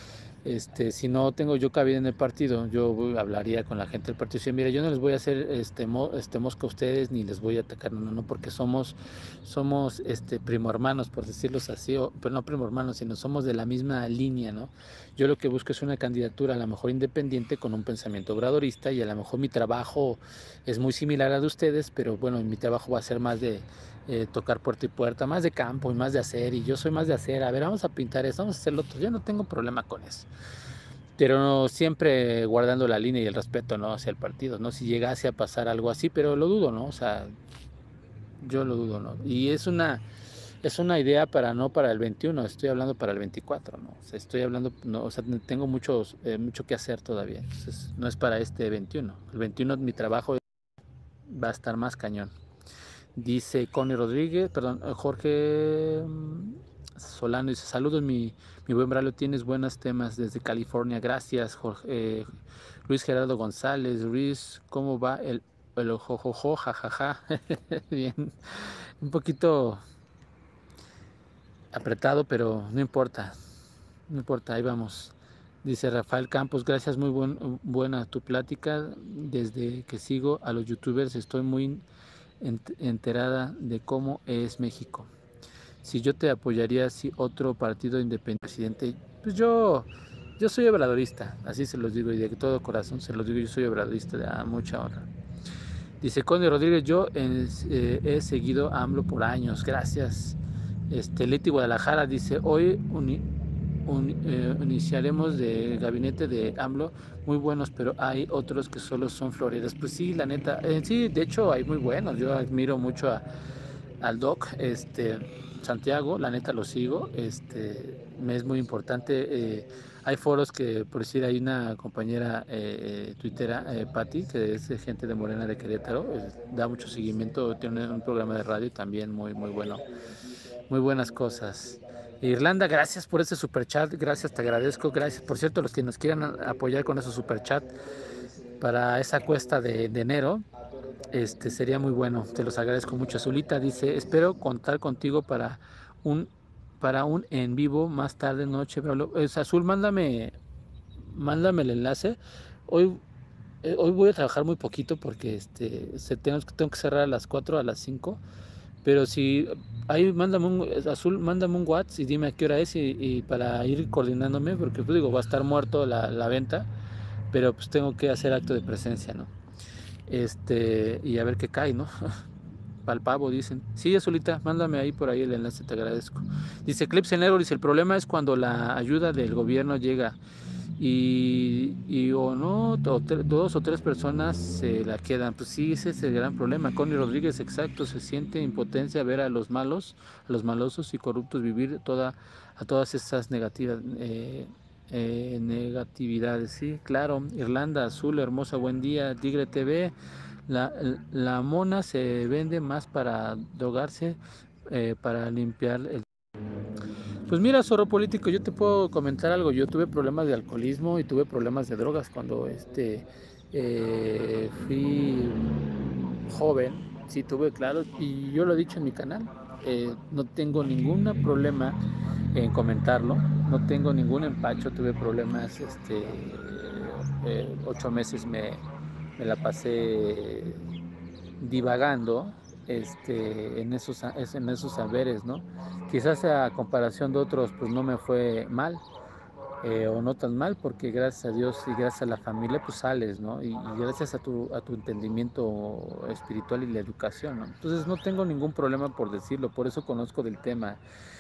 Si no tengo yo cabida en el partido, yo hablaría con la gente del partido y decir, mira, yo no les voy a hacer mosca a ustedes, ni les voy a atacar, no, porque somos primo hermanos, por decirlo así, pero no primo hermanos, sino somos de la misma línea, ¿no? Yo lo que busco es una candidatura a lo mejor independiente con un pensamiento obradorista, y a lo mejor mi trabajo es muy similar al de ustedes, pero bueno, mi trabajo va a ser más de tocar puerta y puerta, más de campo y más de hacer, y yo soy más de hacer, a ver, vamos a pintar esto, vamos a hacer lo otro, yo no tengo problema con eso, pero no, siempre guardando la línea y el respeto, ¿no?, hacia el partido, ¿no? Si llegase a pasar algo así, pero lo dudo, ¿no? O sea, yo lo dudo, ¿no? Y es una idea no para el 21, estoy hablando para el 24, ¿no? O sea, estoy hablando, no, o sea, tengo mucho que hacer todavía, entonces no es para este 21. El 21 mi trabajo va a estar más cañón. Dice Connie Rodríguez, perdón, Jorge Solano, dice, saludos mi buen Braulio, tienes buenos temas desde California, gracias Jorge. Luis Gerardo González, Luis, ¿cómo va el ojojojo, jajaja? Bien, un poquito apretado, pero no importa, no importa, ahí vamos. Dice Rafael Campos, gracias, muy buena tu plática, desde que sigo a los youtubers estoy muy enterada de cómo es México. Si yo te apoyaría si otro partido independiente presidente, pues yo soy obradorista, así se los digo y de todo corazón se los digo, yo soy obradorista de mucha honra. Dice Conde Rodríguez, yo he seguido a AMLO por años, gracias. Leti Guadalajara dice, hoy iniciaremos de gabinete de AMLO, muy buenos, pero hay otros que solo son floreros. Pues sí, la neta, sí, de hecho hay muy buenos, yo admiro mucho al Doc, Santiago, la neta lo sigo, me es muy importante. Hay foros que, por decir, hay una compañera tuitera, Patti, que es gente de Morena de Querétaro, da mucho seguimiento, tiene un programa de radio también muy, muy bueno, muy buenas cosas. Irlanda, gracias por ese superchat, gracias, te agradezco, gracias. Por cierto, los que nos quieran apoyar con esos superchat para esa cuesta de enero, sería muy bueno, te los agradezco mucho. Azulita dice, espero contar contigo un, para un en vivo más tarde noche. Azul, mándame el enlace. Hoy, hoy voy a trabajar muy poquito porque tengo que cerrar a las 4, a las 5. Pero si ahí Azul, mándame un WhatsApp y dime a qué hora es y para ir coordinándome, porque pues digo, va a estar muerto la venta, pero pues tengo que hacer acto de presencia, ¿no? Y a ver qué cae, ¿no? Pal pavo, dicen. Sí, Azulita, mándame ahí por ahí el enlace, te agradezco. Dice Clips en dice, el problema es cuando la ayuda del gobierno llega y o no, dos o tres personas se la quedan. Pues sí, ese es el gran problema. Connie Rodríguez, exacto, se siente impotencia ver a los malos, a los malosos y corruptos vivir a todas esas negatividades. Sí, claro. Irlanda Azul, hermosa, buen día. Tigre TV, la mona se vende más para drogarse, para limpiar el... Pues mira, Zorro Político, yo te puedo comentar algo. Yo tuve problemas de alcoholismo y tuve problemas de drogas cuando fui joven. Sí, tuve, claro, y yo lo he dicho en mi canal. No tengo ningún problema en comentarlo. No tengo ningún empacho. Tuve problemas, 8 meses me la pasé divagando en esos saberes, ¿no? Quizás a comparación de otros, pues no me fue mal, o no tan mal, porque gracias a Dios y gracias a la familia, pues sales, ¿no? Y gracias a tu entendimiento espiritual y la educación, ¿no? Entonces no tengo ningún problema por decirlo, por eso conozco del tema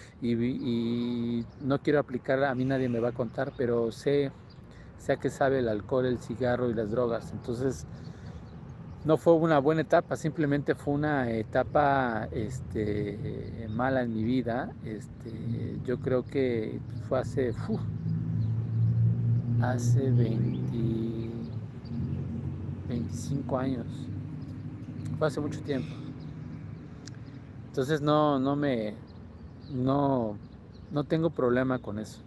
y no quiero aplicar, a mí nadie me va a contar, pero sé a qué sabe el alcohol, el cigarro y las drogas. Entonces no fue una buena etapa, simplemente fue una etapa mala en mi vida. Yo creo que fue hace 25 años, fue hace mucho tiempo. Entonces no, no tengo problema con eso.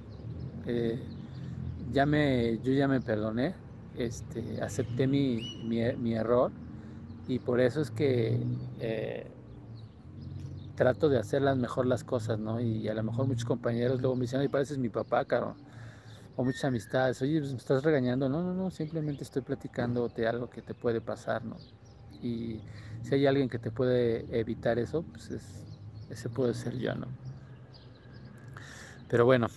Yo ya me perdoné, acepté mi error Y por eso es que trato de hacerlas mejor las cosas, ¿no? Y a lo mejor muchos compañeros luego me dicen, ay, pareces mi papá, caro. O muchas amistades, oye, pues me estás regañando. No, no, no, simplemente estoy platicándote algo que te puede pasar, ¿no? Y si hay alguien que te puede evitar eso, pues ese puede ser yo, ¿no? Pero bueno,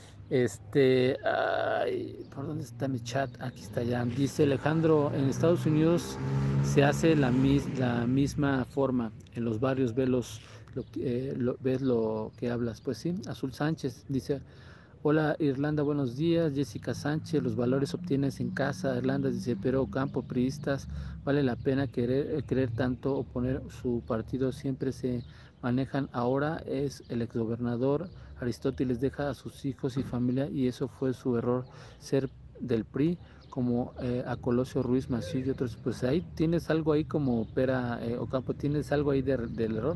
ay, ¿por dónde está mi chat? Aquí está ya. Dice Alejandro, en Estados Unidos se hace la misma forma. En los barrios ves lo que hablas. Pues sí, Azul Sánchez dice, hola Irlanda, buenos días. Jessica Sánchez, los valores obtienes en casa. Irlanda dice, pero campo, priistas, vale la pena querer tanto o poner su partido, siempre se manejan. Ahora es el exgobernador Aristóteles, deja a sus hijos y familia y eso fue su error, ser del PRI como a Colosio Ruiz Massieu y otros. Pues ahí tienes algo ahí como Pera Ocampo, tienes algo ahí del error.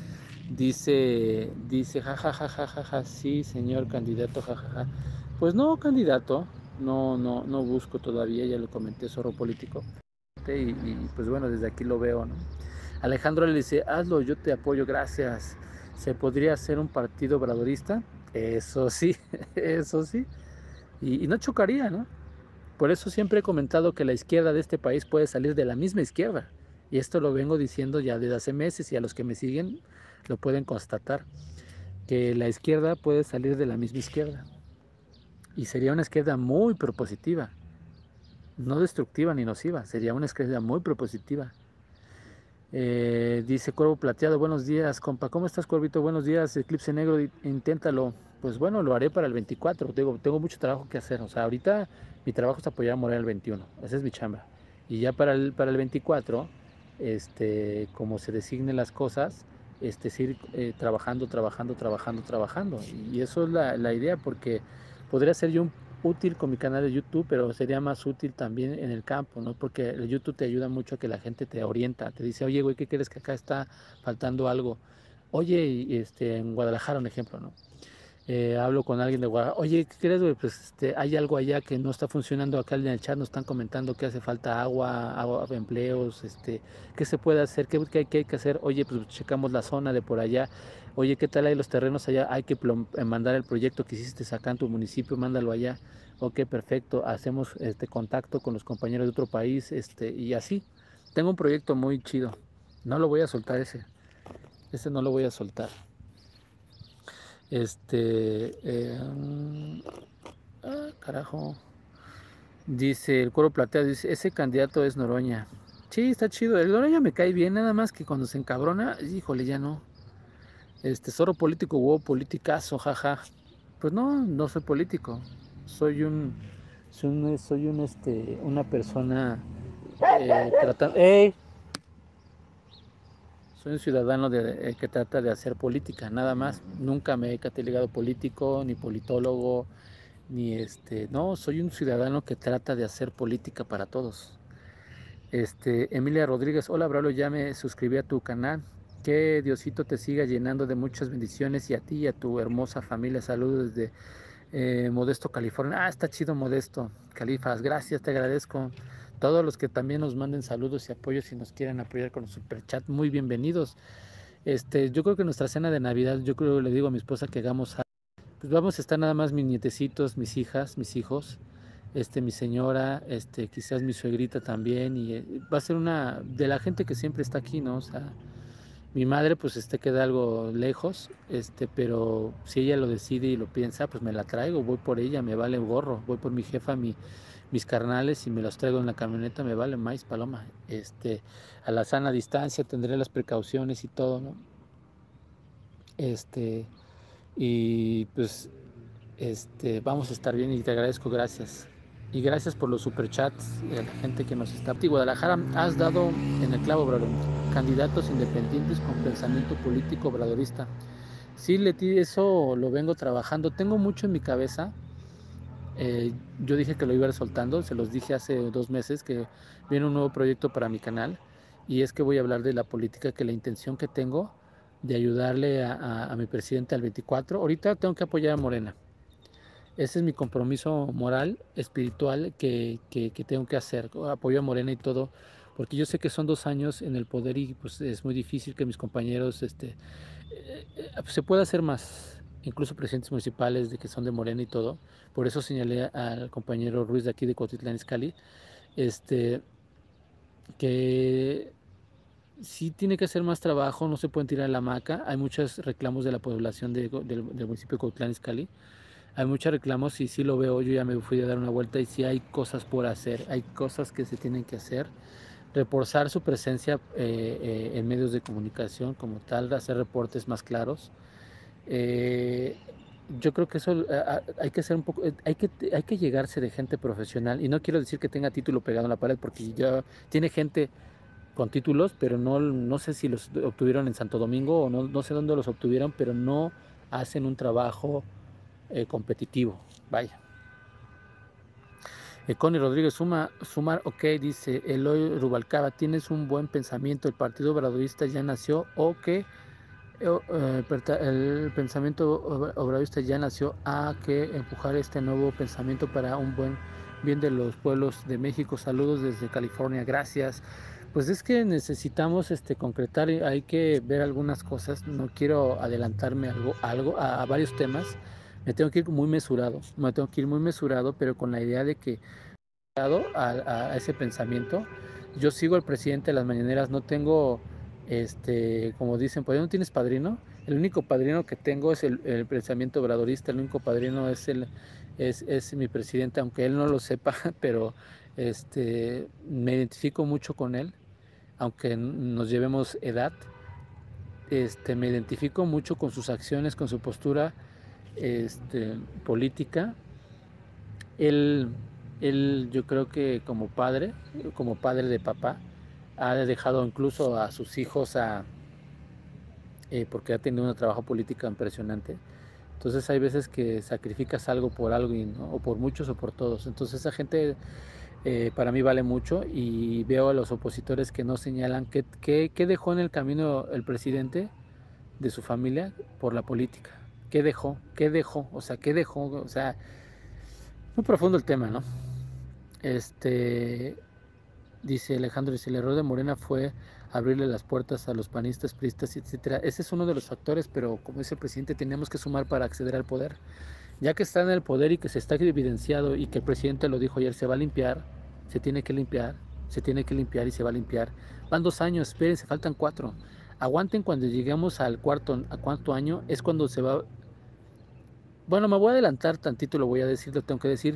Dice, ja, sí, señor candidato, jajaja. Pues no, candidato, no busco todavía, ya lo comenté, zorro político. Pues bueno, desde aquí lo veo, ¿no? Alejandro le dice, hazlo, yo te apoyo, gracias. ¿Se podría hacer un partido obradorista? Eso sí, eso sí. Y no chocaría, ¿no? Por eso siempre he comentado que la izquierda de este país puede salir de la misma izquierda. Y esto lo vengo diciendo ya desde hace meses y a los que me siguen lo pueden constatar. Que la izquierda puede salir de la misma izquierda. Y sería una izquierda muy propositiva. No destructiva ni nociva. Sería una izquierda muy propositiva. Dice Cuervo Plateado, buenos días, compa. ¿Cómo estás, Cuervito? Buenos días. Eclipse Negro, inténtalo. Pues bueno, lo haré para el 24. Tengo mucho trabajo que hacer. O sea, ahorita mi trabajo es apoyar a Morena el 21. Esa es mi chamba. Y ya para el 24, como se designen las cosas, seguir trabajando. Y eso es la idea, porque podría ser yo útil con mi canal de YouTube, pero sería más útil también en el campo, ¿no? Porque el YouTube te ayuda mucho a que la gente te orienta, te dice, oye, güey, ¿qué crees que acá está faltando algo? Oye, en Guadalajara, un ejemplo, ¿no? Hablo con alguien de Guadalajara, oye, ¿qué crees, güey? Pues hay algo allá que no está funcionando, acá en el chat nos están comentando que hace falta agua, empleos, ¿qué se puede hacer? ¿Qué hay que hacer? Oye, pues checamos la zona de por allá. Oye, ¿qué tal hay los terrenos allá? Hay que mandar el proyecto que hiciste acá en tu municipio, mándalo allá. Ok, perfecto. Hacemos contacto con los compañeros de otro país, y así. Tengo un proyecto muy chido. No lo voy a soltar ese. Ese no lo voy a soltar. Carajo. Dice el Cuero Plateado, dice, ese candidato es Noroña. Sí, está chido. El Noroña me cae bien, nada más que cuando se encabrona, híjole, ya no. Zorro político, huevo politicazo, jaja. Pues no soy político. Soy una persona tratando. ¡Ey! Soy un ciudadano que trata de hacer política, nada más. Nunca me he catalogado político, ni politólogo, ni No, soy un ciudadano que trata de hacer política para todos. Emilia Rodríguez, hola, Bralo, ya me suscribí a tu canal. Que Diosito te siga llenando de muchas bendiciones y a ti y a tu hermosa familia. Saludos desde Modesto, California. Ah, está chido Modesto, Califas. Gracias, te agradezco. Todos los que también nos manden saludos y apoyos si nos quieren apoyar con el superchat, muy bienvenidos. Yo creo que nuestra cena de Navidad, yo creo que le digo a mi esposa que hagamos, pues vamos a estar nada más mis nietecitos, mis hijas, mis hijos, mi señora, quizás mi suegrita también, y va a ser una de la gente que siempre está aquí, ¿no? O sea, mi madre pues queda algo lejos, pero si ella lo decide y lo piensa, pues me la traigo, voy por ella, me vale gorro, voy por mi jefa, mis carnales y me los traigo en la camioneta, me vale maíz paloma, a la sana distancia tendré las precauciones y todo, ¿no? Y pues vamos a estar bien y te agradezco, gracias. Y gracias por los superchats de la gente que nos está. Guadalajara, has dado en el clavo, Obrador. Candidatos independientes con pensamiento político obradorista. Sí, Leti, eso lo vengo trabajando. Tengo mucho en mi cabeza. Yo dije que lo iba a ir soltando, se los dije hace 2 meses que viene un nuevo proyecto para mi canal y es que voy a hablar de la política, que la intención que tengo de ayudarle a mi presidente al 24. Ahorita tengo que apoyar a Morena. Ese es mi compromiso moral, espiritual que tengo que hacer. Apoyo a Morena y todo, porque yo sé que son 2 años en el poder y pues es muy difícil que mis compañeros se pueda hacer más, incluso presidentes municipales de que son de Morena y todo. Por eso señalé al compañero Ruiz de aquí de Cuautitlán Izcalli, este, que sí tiene que hacer más trabajo, no se pueden tirar la hamaca. Hay muchos reclamos de la población del municipio de Cuautitlán Izcalli. Hay muchos reclamos y sí lo veo, yo ya me fui a dar una vuelta y sí hay cosas por hacer, hay cosas que se tienen que hacer. Reforzar su presencia en medios de comunicación como tal, hacer reportes más claros. Eh, yo creo que eso hay que ser un poco, hay que llegarse de gente profesional y no quiero decir que tenga título pegado en la pared porque ya tiene gente con títulos, pero no sé si los obtuvieron en Santo Domingo o no sé dónde los obtuvieron, pero no hacen un trabajo competitivo. Vaya. Connie Rodríguez sumar, ok, dice Eloy Rubalcaba, tienes un buen pensamiento, el Partido Obradorista ya nació o que el pensamiento obradorista ya nació a que empujar este nuevo pensamiento para un buen bien de los pueblos de México. Saludos desde California, gracias. Pues es que necesitamos concretar, hay que ver algunas cosas, no quiero adelantarme a varios temas, me tengo que ir muy mesurado, pero con la idea de que a ese pensamiento. Yo sigo al presidente de las mañaneras, no tengo, como dicen, pues no tienes padrino. El único padrino que tengo es el pensamiento obradorista, el único padrino es mi presidente, aunque él no lo sepa, pero me identifico mucho con él, aunque nos llevemos edad. Me identifico mucho con sus acciones, con su postura política. Él, él, yo creo que como padre de papá, ha dejado incluso a sus hijos porque ha tenido un trabajo político impresionante. Entonces hay veces que sacrificas algo por alguien, ¿no? O por muchos o por todos. Entonces esa gente para mí vale mucho y veo a los opositores que no señalan qué dejó en el camino el presidente de su familia por la política. ¿Qué dejó? ¿Qué dejó? O sea, ¿qué dejó? O sea, muy profundo el tema, ¿no? Este, Dice Alejandro, dice, el error de Morena fue abrirle las puertas a los panistas, priistas, etcétera. Ese es uno de los factores, pero como dice el presidente, tenemos que sumar para acceder al poder. Ya que está en el poder y que se está evidenciado y que el presidente lo dijo ayer, se va a limpiar, se tiene que limpiar, se tiene que limpiar y se va a limpiar. Van 2 años, espérense, faltan 4. Aguanten cuando lleguemos al cuarto año, es cuando se va. Bueno, me voy a adelantar tantito, lo voy a decir, lo tengo que decir.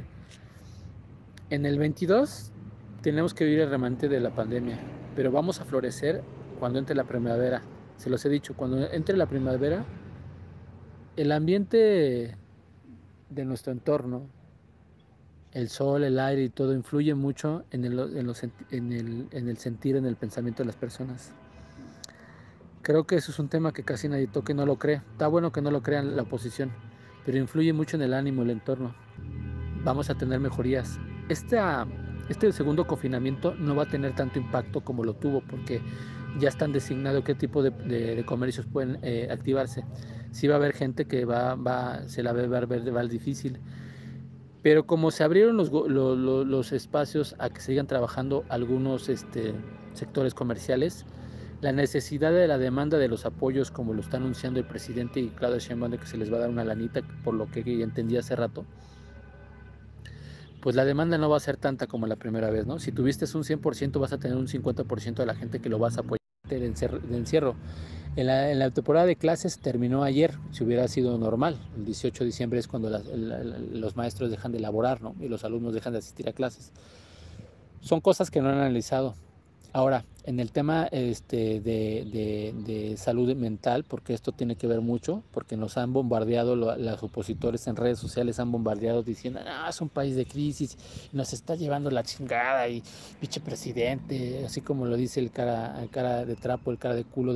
En el 22 tenemos que vivir el remanente de la pandemia, pero vamos a florecer cuando entre la primavera. Se los he dicho, cuando entre la primavera, el ambiente de nuestro entorno, el sol, el aire y todo influye mucho en el sentir, en el pensamiento de las personas. Creo que eso es un tema que casi nadie toca y no lo cree. Está bueno que no lo crean la oposición, pero influye mucho en el ánimo, el entorno. Vamos a tener mejorías. Este segundo confinamiento no va a tener tanto impacto como lo tuvo porque ya están designados qué tipo de comercios pueden activarse. Sí va a haber gente que se la va a ver difícil, pero como se abrieron los espacios a que sigan trabajando algunos sectores comerciales, la necesidad de la demanda de los apoyos, como lo está anunciando el presidente y Claudia Sheinbaum, de que se les va a dar una lanita, por lo que entendí hace rato, pues la demanda no va a ser tanta como la primera vez, ¿no? Si tuviste un 100%, vas a tener un 50% de la gente que lo vas a apoyar de encierro. En la temporada de clases terminó ayer, si hubiera sido normal. El 18 de diciembre es cuando los maestros dejan de laborar, ¿no? Y los alumnos dejan de asistir a clases. Son cosas que no han analizado. Ahora, en el tema de salud mental, porque esto tiene que ver mucho, porque nos han bombardeado, los opositores en redes sociales han bombardeado diciendo, ah, es un país de crisis, nos está llevando la chingada y vicepresidente, así como lo dice el cara de trapo, el cara de culo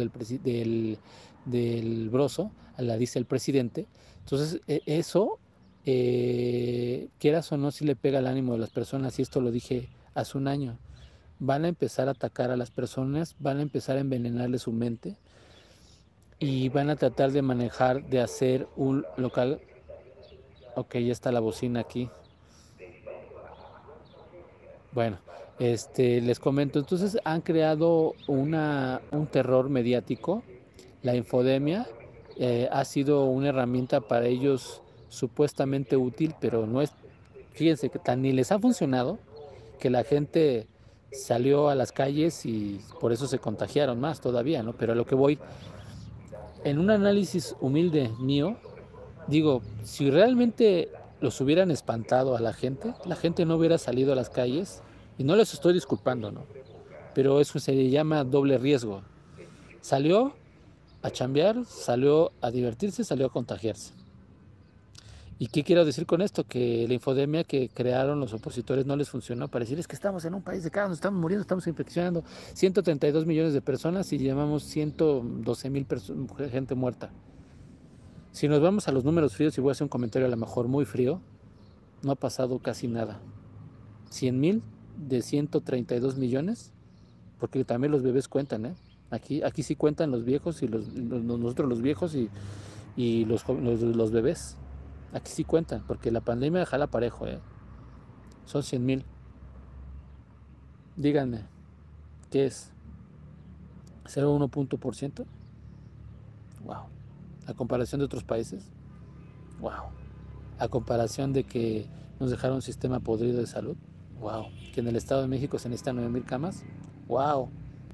del broso, la dice el presidente. Entonces, eso, quieras o no, si le pega al ánimo de las personas, y esto lo dije hace un año. Van a empezar a atacar a las personas, van a empezar a envenenarle su mente y van a tratar de manejar, de hacer un local. Ok, ya está la bocina aquí. Bueno, Les comento, entonces han creado un terror mediático. La infodemia ha sido una herramienta para ellos supuestamente útil, pero no es, fíjense que tan ni les ha funcionado que la gente salió a las calles y por eso se contagiaron más todavía, ¿no? Pero a lo que voy, en un análisis humilde mío, digo, si realmente los hubieran espantado a la gente no hubiera salido a las calles, y no les estoy disculpando, ¿no? Pero eso se llama doble riesgo. Salió a chambear, salió a divertirse, salió a contagiarse. ¿Y qué quiero decir con esto? Que la infodemia que crearon los opositores no les funcionó para decir es que estamos en un país de caos, nos estamos muriendo, estamos infeccionando 132 millones de personas y llamamos 112,000 gente muerta. Si nos vamos a los números fríos, y voy a hacer un comentario a lo mejor muy frío, no ha pasado casi nada. 100,000 de 132 millones, porque también los bebés cuentan, ¿eh? Aquí sí cuentan los viejos y nosotros los viejos y los bebés. Aquí sí cuentan, porque la pandemia jala parejo, ¿eh? Son 100,000. Díganme, ¿qué es? ¿0,1 punto por ciento? Wow. A comparación de otros países, wow. A comparación de que nos dejaron un sistema podrido de salud, wow. Que en el Estado de México se necesitan 9,000 camas, wow.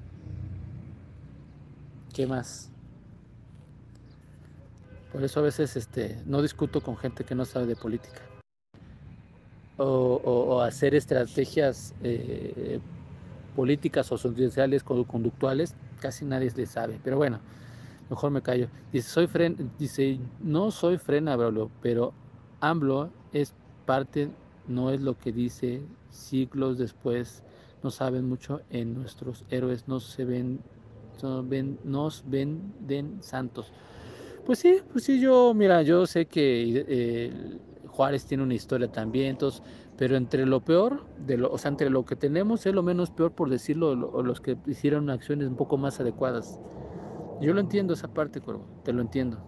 ¿Qué más? Por eso a veces no discuto con gente que no sabe de política. O hacer estrategias políticas o sociales conductuales, casi nadie le sabe. Pero bueno, mejor me callo. Dice, no soy frena, Braulio, pero AMLO es parte, no es lo que dice siglos después. No saben mucho en nuestros héroes, no se ven, nos venden santos. Pues sí, mira, yo sé que Juárez tiene una historia también, entonces, pero entre lo peor, o sea, entre lo que tenemos es lo menos peor, por decirlo, o los que hicieron acciones un poco más adecuadas. Yo lo entiendo esa parte, Cuervo, te lo entiendo.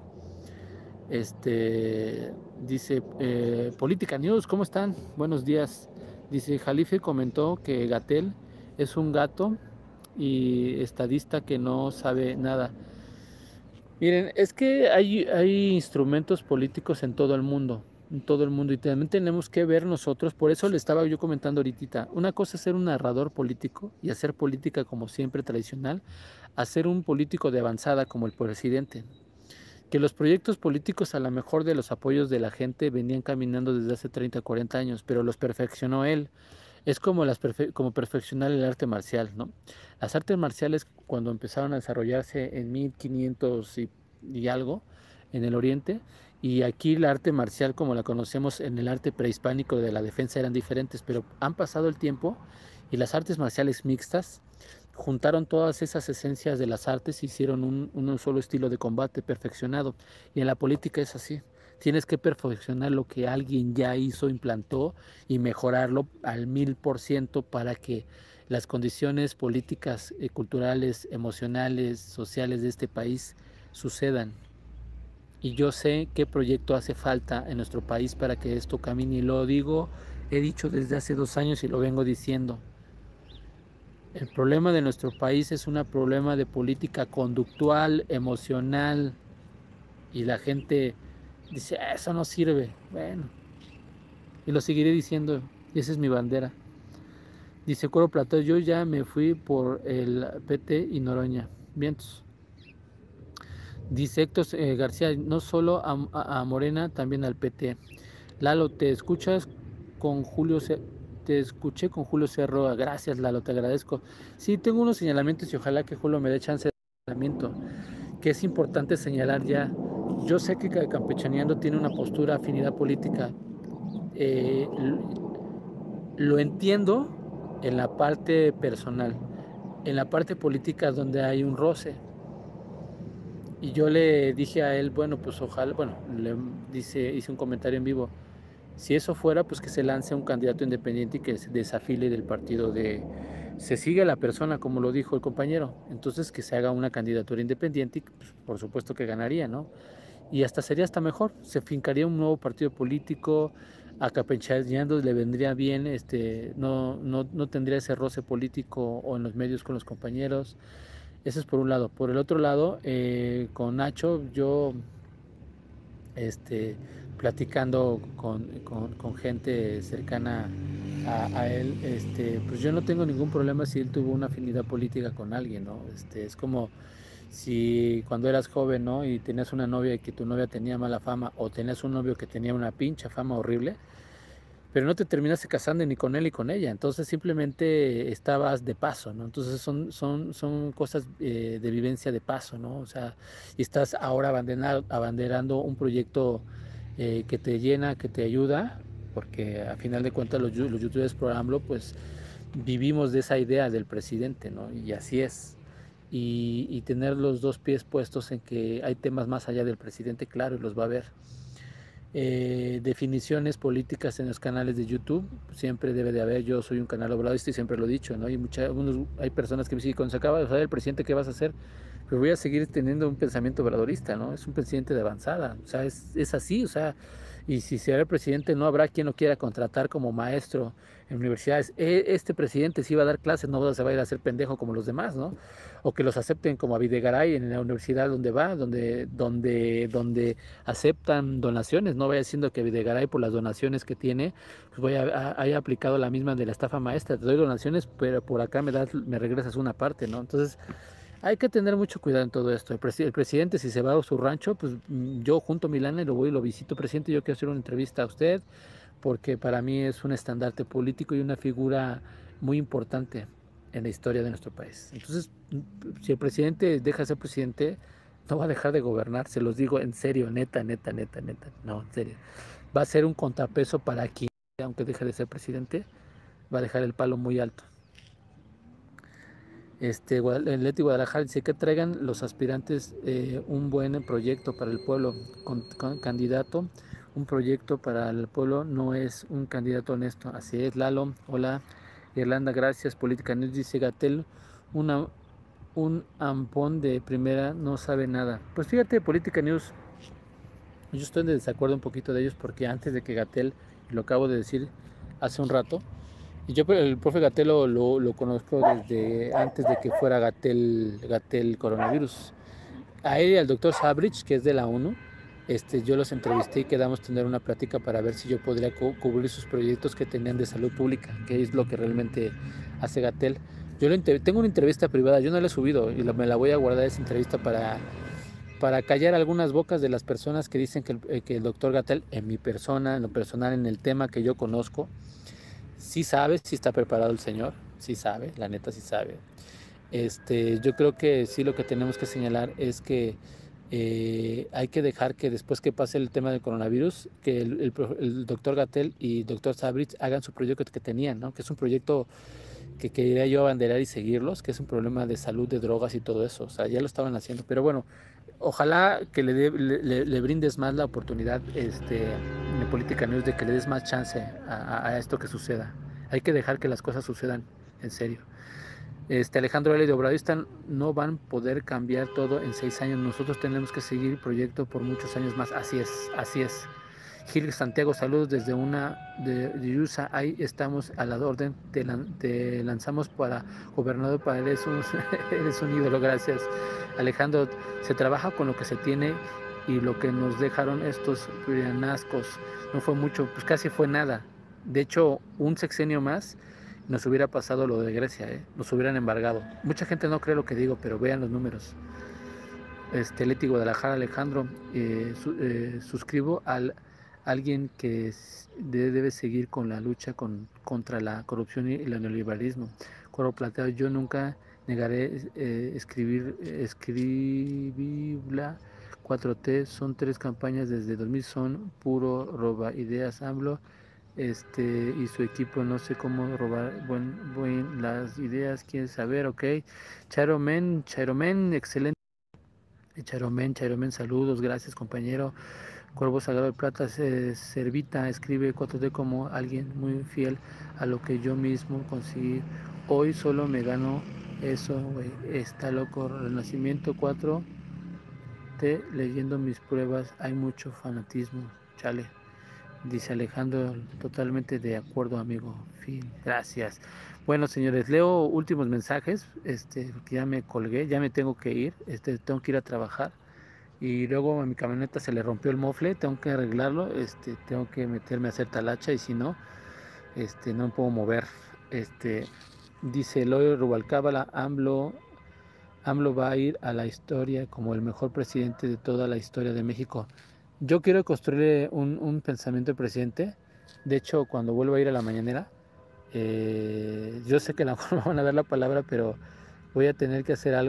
Dice, Política News, ¿cómo están? Buenos días. Dice, Jalife comentó que Gatel es un gato y estadista que no sabe nada. Miren, es que hay instrumentos políticos en todo el mundo, y también tenemos que ver nosotros, por eso le estaba yo comentando ahorita, una cosa es ser un narrador político y hacer política como siempre tradicional, hacer un político de avanzada como el presidente, que los proyectos políticos a lo mejor de los apoyos de la gente venían caminando desde hace 30, 40 años, pero los perfeccionó él. Es como, como perfeccionar el arte marcial, ¿no? Las artes marciales cuando empezaron a desarrollarse en 1500 y algo en el Oriente, y aquí el arte marcial como la conocemos en el arte prehispánico de la defensa eran diferentes, pero han pasado el tiempo y las artes marciales mixtas juntaron todas esas esencias de las artes y hicieron un solo estilo de combate perfeccionado. Y en la política es así. Tienes que perfeccionar lo que alguien ya hizo, implantó y mejorarlo al 1000% para que las condiciones políticas, culturales, emocionales, sociales de este país sucedan. Y yo sé qué proyecto hace falta en nuestro país para que esto camine. Y lo digo, he dicho desde hace 2 años y lo vengo diciendo. El problema de nuestro país es un problema de política conductual, emocional, y la gente dice, eso no sirve. Bueno, y lo seguiré diciendo, y esa es mi bandera. Dice Coro Platón, yo ya me fui por el PT y Noroña. Vientos. Dice Héctor García, no solo a Morena, también al PT. Lalo, te escuchas con Julio te escuché con Julio Cerro. Gracias, Lalo, te agradezco. Sí, tengo unos señalamientos y ojalá que Julio me dé chance de señalamiento, que es importante señalar ya. Yo sé que Campechaneando tiene una postura, afinidad política. Eh, lo entiendo en la parte personal. En la parte política es donde hay un roce. Y yo le dije a él, bueno, pues ojalá, bueno, hice un comentario en vivo. Si eso fuera, pues que se lance un candidato independiente y que se desafile del partido se sigue la persona, como lo dijo el compañero. Entonces que se haga una candidatura independiente y pues, por supuesto que ganaría, ¿no? Y hasta sería hasta mejor, se fincaría un nuevo partido político, acapechaneando le vendría bien, no tendría ese roce político o en los medios con los compañeros. Eso es por un lado. Por el otro lado, con Nacho, yo este, platicando con gente cercana a él, pues yo no tengo ningún problema si él tuvo una afinidad política con alguien, ¿no? Es como si cuando eras joven, ¿no? Y tenías una novia y que tu novia tenía mala fama, o tenías un novio que tenía una pincha fama horrible, pero no te terminaste casando ni con él ni con ella, entonces simplemente estabas de paso, ¿no? Entonces son cosas de vivencia de paso, ¿no? O sea, y estás ahora abanderando un proyecto que te llena, que te ayuda, porque a final de cuentas los youtubers por AMLO, pues vivimos de esa idea del presidente, ¿no? Y así es. Y tener los dos pies puestos en que hay temas más allá del presidente, claro, y los va a ver. Definiciones políticas en los canales de YouTube, siempre debe de haber. Yo soy un canal obradorista y siempre lo he dicho, ¿no? Hay personas que me dicen, cuando se acaba de saber el presidente, ¿qué vas a hacer? Pero voy a seguir teniendo un pensamiento obradorista, ¿no? Es un presidente de avanzada, o sea, es así, o sea, y si será el presidente, no habrá quien lo quiera contratar como maestro en universidades. Este presidente sí va a dar clases, no se va a ir a hacer pendejo como los demás, ¿no? O que los acepten como a Videgaray en la universidad donde va, donde aceptan donaciones, no vaya siendo que Videgaray por las donaciones que tiene, pues haya aplicado la misma de la estafa maestra, te doy donaciones, pero por acá me regresas una parte, ¿no? Entonces hay que tener mucho cuidado en todo esto. El presidente, si se va a su rancho, pues yo junto a Milana y lo voy y lo visito. Presidente, yo quiero hacer una entrevista a usted, porque para mí es un estandarte político y una figura muy importante en la historia de nuestro país. Entonces, si el presidente deja de ser presidente, no va a dejar de gobernar, se los digo en serio, neta, neta, neta, neta, no, en serio. Va a ser un contrapeso para quien, aunque deje de ser presidente, va a dejar el palo muy alto. El Leti Guadalajara dice que traigan los aspirantes un buen proyecto para el pueblo, con candidato, un proyecto para el pueblo no es un candidato honesto. Así es, Lalo, hola, Irlanda, gracias, Política News dice Gatel, una, un ampón de primera no sabe nada. Pues fíjate, Política News, yo estoy en desacuerdo un poquito de ellos porque antes de que Gatel, lo acabo de decir hace un rato, y yo el profe Gatel lo conozco desde antes de que fuera Gatel coronavirus. A él y al doctor Sabrich, que es de la ONU, yo los entrevisté y quedamos tener una plática para ver si yo podría cubrir sus proyectos que tenían de salud pública, que es lo que realmente hace Gatel. Tengo una entrevista privada, yo no la he subido y me la voy a guardar esa entrevista para callar algunas bocas de las personas que dicen que el doctor Gatel, en mi persona, en lo personal, en el tema que yo conozco, sí sabe, sí está preparado el señor, sí sabe, la neta sí sabe. Yo creo que sí lo que tenemos que señalar es que hay que dejar que después que pase el tema del coronavirus, que el doctor Gatel y el doctor Sabrich hagan su proyecto que tenían, ¿no? Que es un proyecto que quería yo abanderar y seguirlos, que es un problema de salud, de drogas y todo eso. O sea, ya lo estaban haciendo. Pero bueno, ojalá que le brindes más la oportunidad en Política News de que le des más chance a esto que suceda. Hay que dejar que las cosas sucedan en serio. Alejandro L. de Obradorista, no van a poder cambiar todo en 6 años. Nosotros tenemos que seguir el proyecto por muchos años más. Así es, así es. Gil Santiago, saludos desde una de USA. Ahí estamos a la orden. Te lanzamos para gobernador, para eres eres un ídolo, gracias. Alejandro, se trabaja con lo que se tiene y lo que nos dejaron estos piranascos. No fue mucho, pues casi fue nada. De hecho, un sexenio más nos hubiera pasado lo de Grecia, nos hubieran embargado. Mucha gente no cree lo que digo, pero vean los números. Leti Guadalajara, Alejandro, suscribo al alguien que debe seguir con la lucha contra la corrupción y el neoliberalismo. Coro Plateado, yo nunca negaré escribirla 4T, son 3 campañas desde 2000, son puro roba ideas, AMLO y su equipo, no sé cómo robar las ideas, quieren saber, ok. Charomen, excelente. Charomen, saludos, gracias compañero. Cuervo Sagrado de Plata, Servita, escribe 4D como alguien muy fiel a lo que yo mismo conseguí. Hoy solo me gano eso, güey. Está loco. Renacimiento 4T, leyendo mis pruebas, hay mucho fanatismo, chale. Dice Alejandro, totalmente de acuerdo, amigo. Fin, gracias. Bueno, señores, leo últimos mensajes, porque ya me colgué, ya me tengo que ir, tengo que ir a trabajar. Y luego a mi camioneta se le rompió el mofle, tengo que arreglarlo, tengo que meterme a hacer talacha y si no, no me puedo mover. Este, dice Eloy Rubalcaba, AMLO va a ir a la historia como el mejor presidente de toda la historia de México. Yo quiero construir un pensamiento de presidente. De hecho, cuando vuelva a ir a la mañanera, yo sé que a lo mejor me van a dar la palabra, pero voy a tener que hacer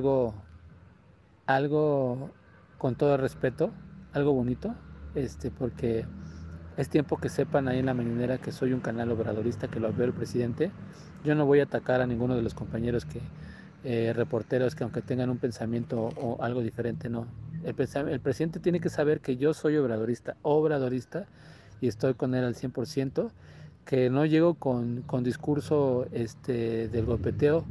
algo con todo respeto, algo bonito, porque es tiempo que sepan ahí en la mañanera que soy un canal obradorista, que lo veo el presidente. Yo no voy a atacar a ninguno de los compañeros reporteros que aunque tengan un pensamiento o algo diferente, no. El presidente tiene que saber que yo soy obradorista, y estoy con él al 100%, que no llego con discurso del golpeteo,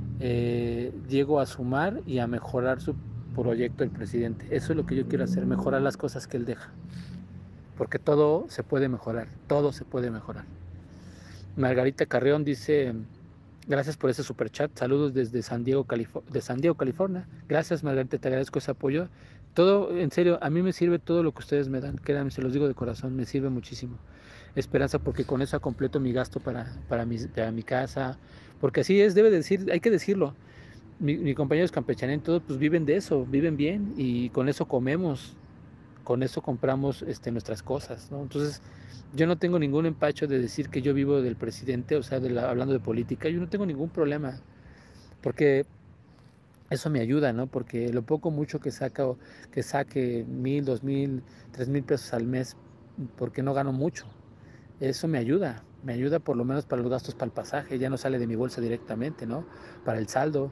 llego a sumar y a mejorar su proyecto el presidente. Eso es lo que yo quiero hacer, mejorar las cosas que él deja, porque todo se puede mejorar, todo se puede mejorar. Margarita Carrión dice, gracias por ese super chat, saludos desde San Diego, California. Gracias, Margarita, te agradezco ese apoyo. Todo, en serio, a mí me sirve todo lo que ustedes me dan, créanme, se los digo de corazón, me sirve muchísimo. Esperanza, porque con eso completo mi gasto para mi casa, porque así es, debe decir, hay que decirlo. Mi compañeros campechaneros, todos pues viven de eso, viven bien y con eso comemos, con eso compramos nuestras cosas, ¿no? Entonces, yo no tengo ningún empacho de decir que yo vivo del presidente, o sea, hablando de política, yo no tengo ningún problema, porque eso me ayuda, ¿no? Porque lo poco mucho que saque 1,000, 2,000, 3,000 pesos al mes, porque no gano mucho, eso me ayuda por lo menos para los gastos para el pasaje, ya no sale de mi bolsa directamente, ¿no? Para el saldo,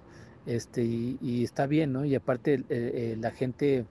y está bien, ¿no? Y aparte, la gente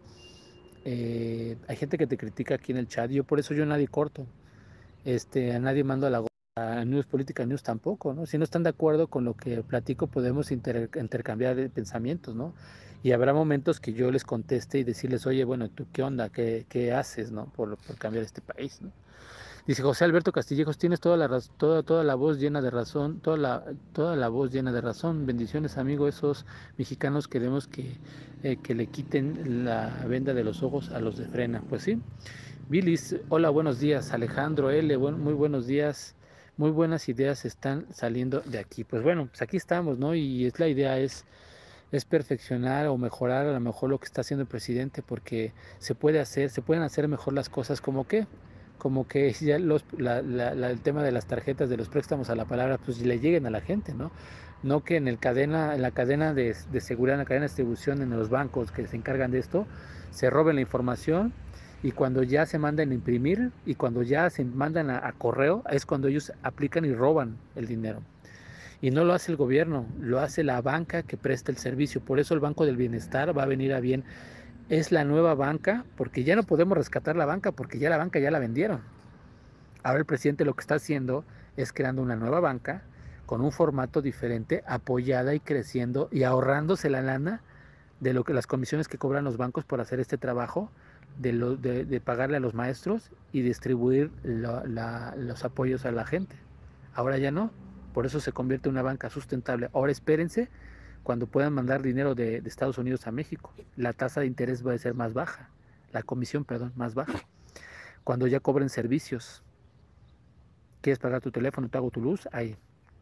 hay gente que te critica aquí en el chat, yo por eso yo a nadie corto, a nadie mando a News Política News tampoco, ¿no? Si no están de acuerdo con lo que platico, podemos intercambiar pensamientos, ¿no? Y habrá momentos que yo les conteste y decirles, oye, bueno, ¿tú qué onda? ¿Qué haces, ¿no? Por cambiar este país, ¿no? Dice José Alberto Castillejos, tienes toda la voz llena de razón, toda la voz llena de razón. Bendiciones, amigo, esos mexicanos queremos que le quiten la venda de los ojos a los de frena. Pues sí. Bilis, hola, buenos días. Alejandro L, muy buenos días. Muy buenas ideas están saliendo de aquí. Pues bueno, pues aquí estamos, ¿no? Y la idea es perfeccionar o mejorar a lo mejor lo que está haciendo el presidente, porque se pueden hacer mejor las cosas, como que ya el tema de las tarjetas de los préstamos a la palabra, pues le lleguen a la gente, ¿no? No que en la cadena de seguridad, en la cadena de distribución, en los bancos que se encargan de esto, se roben la información, y cuando ya se mandan a imprimir y cuando ya se mandan a correo, es cuando ellos aplican y roban el dinero. Y no lo hace el gobierno, lo hace la banca que presta el servicio. Por eso el Banco del Bienestar va a venir a bien. Es la nueva banca, porque ya no podemos rescatar la banca, porque ya la banca ya la vendieron. Ahora el presidente lo que está haciendo es creando una nueva banca con un formato diferente, apoyada y creciendo y ahorrándose la lana de lo que las comisiones que cobran los bancos por hacer este trabajo, de pagarle a los maestros y distribuir los apoyos a la gente. Ahora ya no, por eso se convierte en una banca sustentable. Ahora espérense cuando puedan mandar dinero de Estados Unidos a México. La tasa de interés va a ser más baja, la comisión, perdón, más baja. Cuando ya cobren servicios, quieres pagar tu teléfono, te hago tu luz, ahí.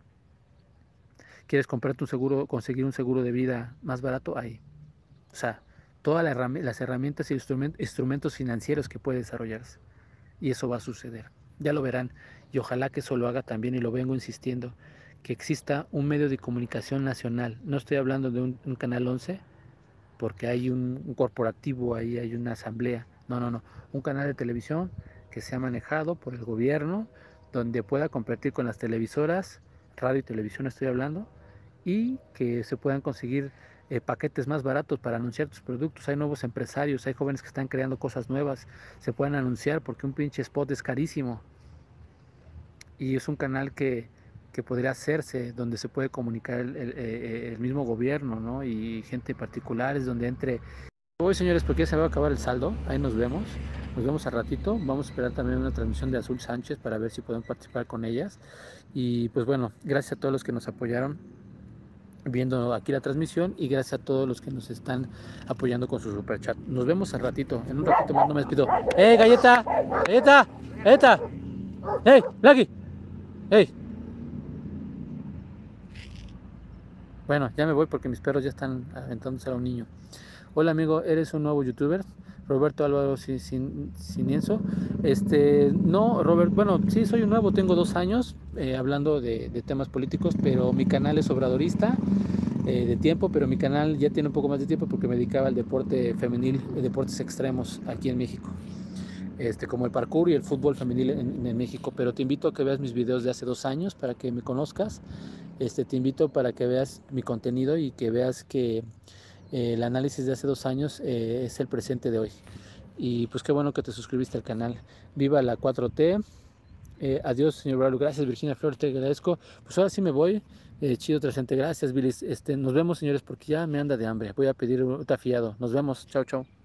Quieres comprarte un seguro, conseguir un seguro de vida más barato, ahí. O sea, todas las herramientas y instrumentos financieros que puede desarrollarse. Y eso va a suceder. Ya lo verán. Y ojalá que eso lo haga también, y lo vengo insistiendo, que exista un medio de comunicación nacional. No estoy hablando de un Canal 11, porque hay un corporativo ahí, hay una asamblea. No, no, no. Un canal de televisión que sea manejado por el gobierno, donde pueda competir con las televisoras, radio y televisión estoy hablando, y que se puedan conseguir paquetes más baratos para anunciar tus productos. Hay nuevos empresarios, hay jóvenes que están creando cosas nuevas, se pueden anunciar porque un pinche spot es carísimo. Y es un canal que podría hacerse, donde se puede comunicar el mismo gobierno, ¿no? Y gente particulares, donde entre... Hoy, señores, porque ya se va a acabar el saldo, ahí nos vemos. Nos vemos al ratito. Vamos a esperar también una transmisión de Azul Sánchez para ver si podemos participar con ellas. Y pues bueno, gracias a todos los que nos apoyaron viendo aquí la transmisión y gracias a todos los que nos están apoyando con su superchat. Nos vemos al ratito. En un ratito más no me despido. ¡Hey, galleta! ¡Galleta! ¡Galleta! ¡Hey, Lucky! ¡Hey! Bueno, ya me voy porque mis perros ya están aventándose a un niño. Hola amigo, ¿eres un nuevo youtuber? Roberto Álvaro Sinienzo. No, Robert, bueno, sí, soy un nuevo, tengo 2 años hablando de temas políticos, pero mi canal es obradorista de tiempo, pero mi canal ya tiene un poco más de tiempo porque me dedicaba al deporte femenil, deportes extremos aquí en México. Como el parkour y el fútbol femenil en México, pero te invito a que veas mis videos de hace 2 años para que me conozcas. Te invito para que veas mi contenido y que veas que el análisis de hace 2 años es el presente de hoy. Y pues qué bueno que te suscribiste al canal. Viva la 4T. Adiós, señor Braulio. Gracias, Virginia Flores, te agradezco. Pues ahora sí me voy. Chido presente. Gracias, Billy. Nos vemos, señores, porque ya me anda de hambre. Voy a pedir un tafiado. Nos vemos. Chao, chao.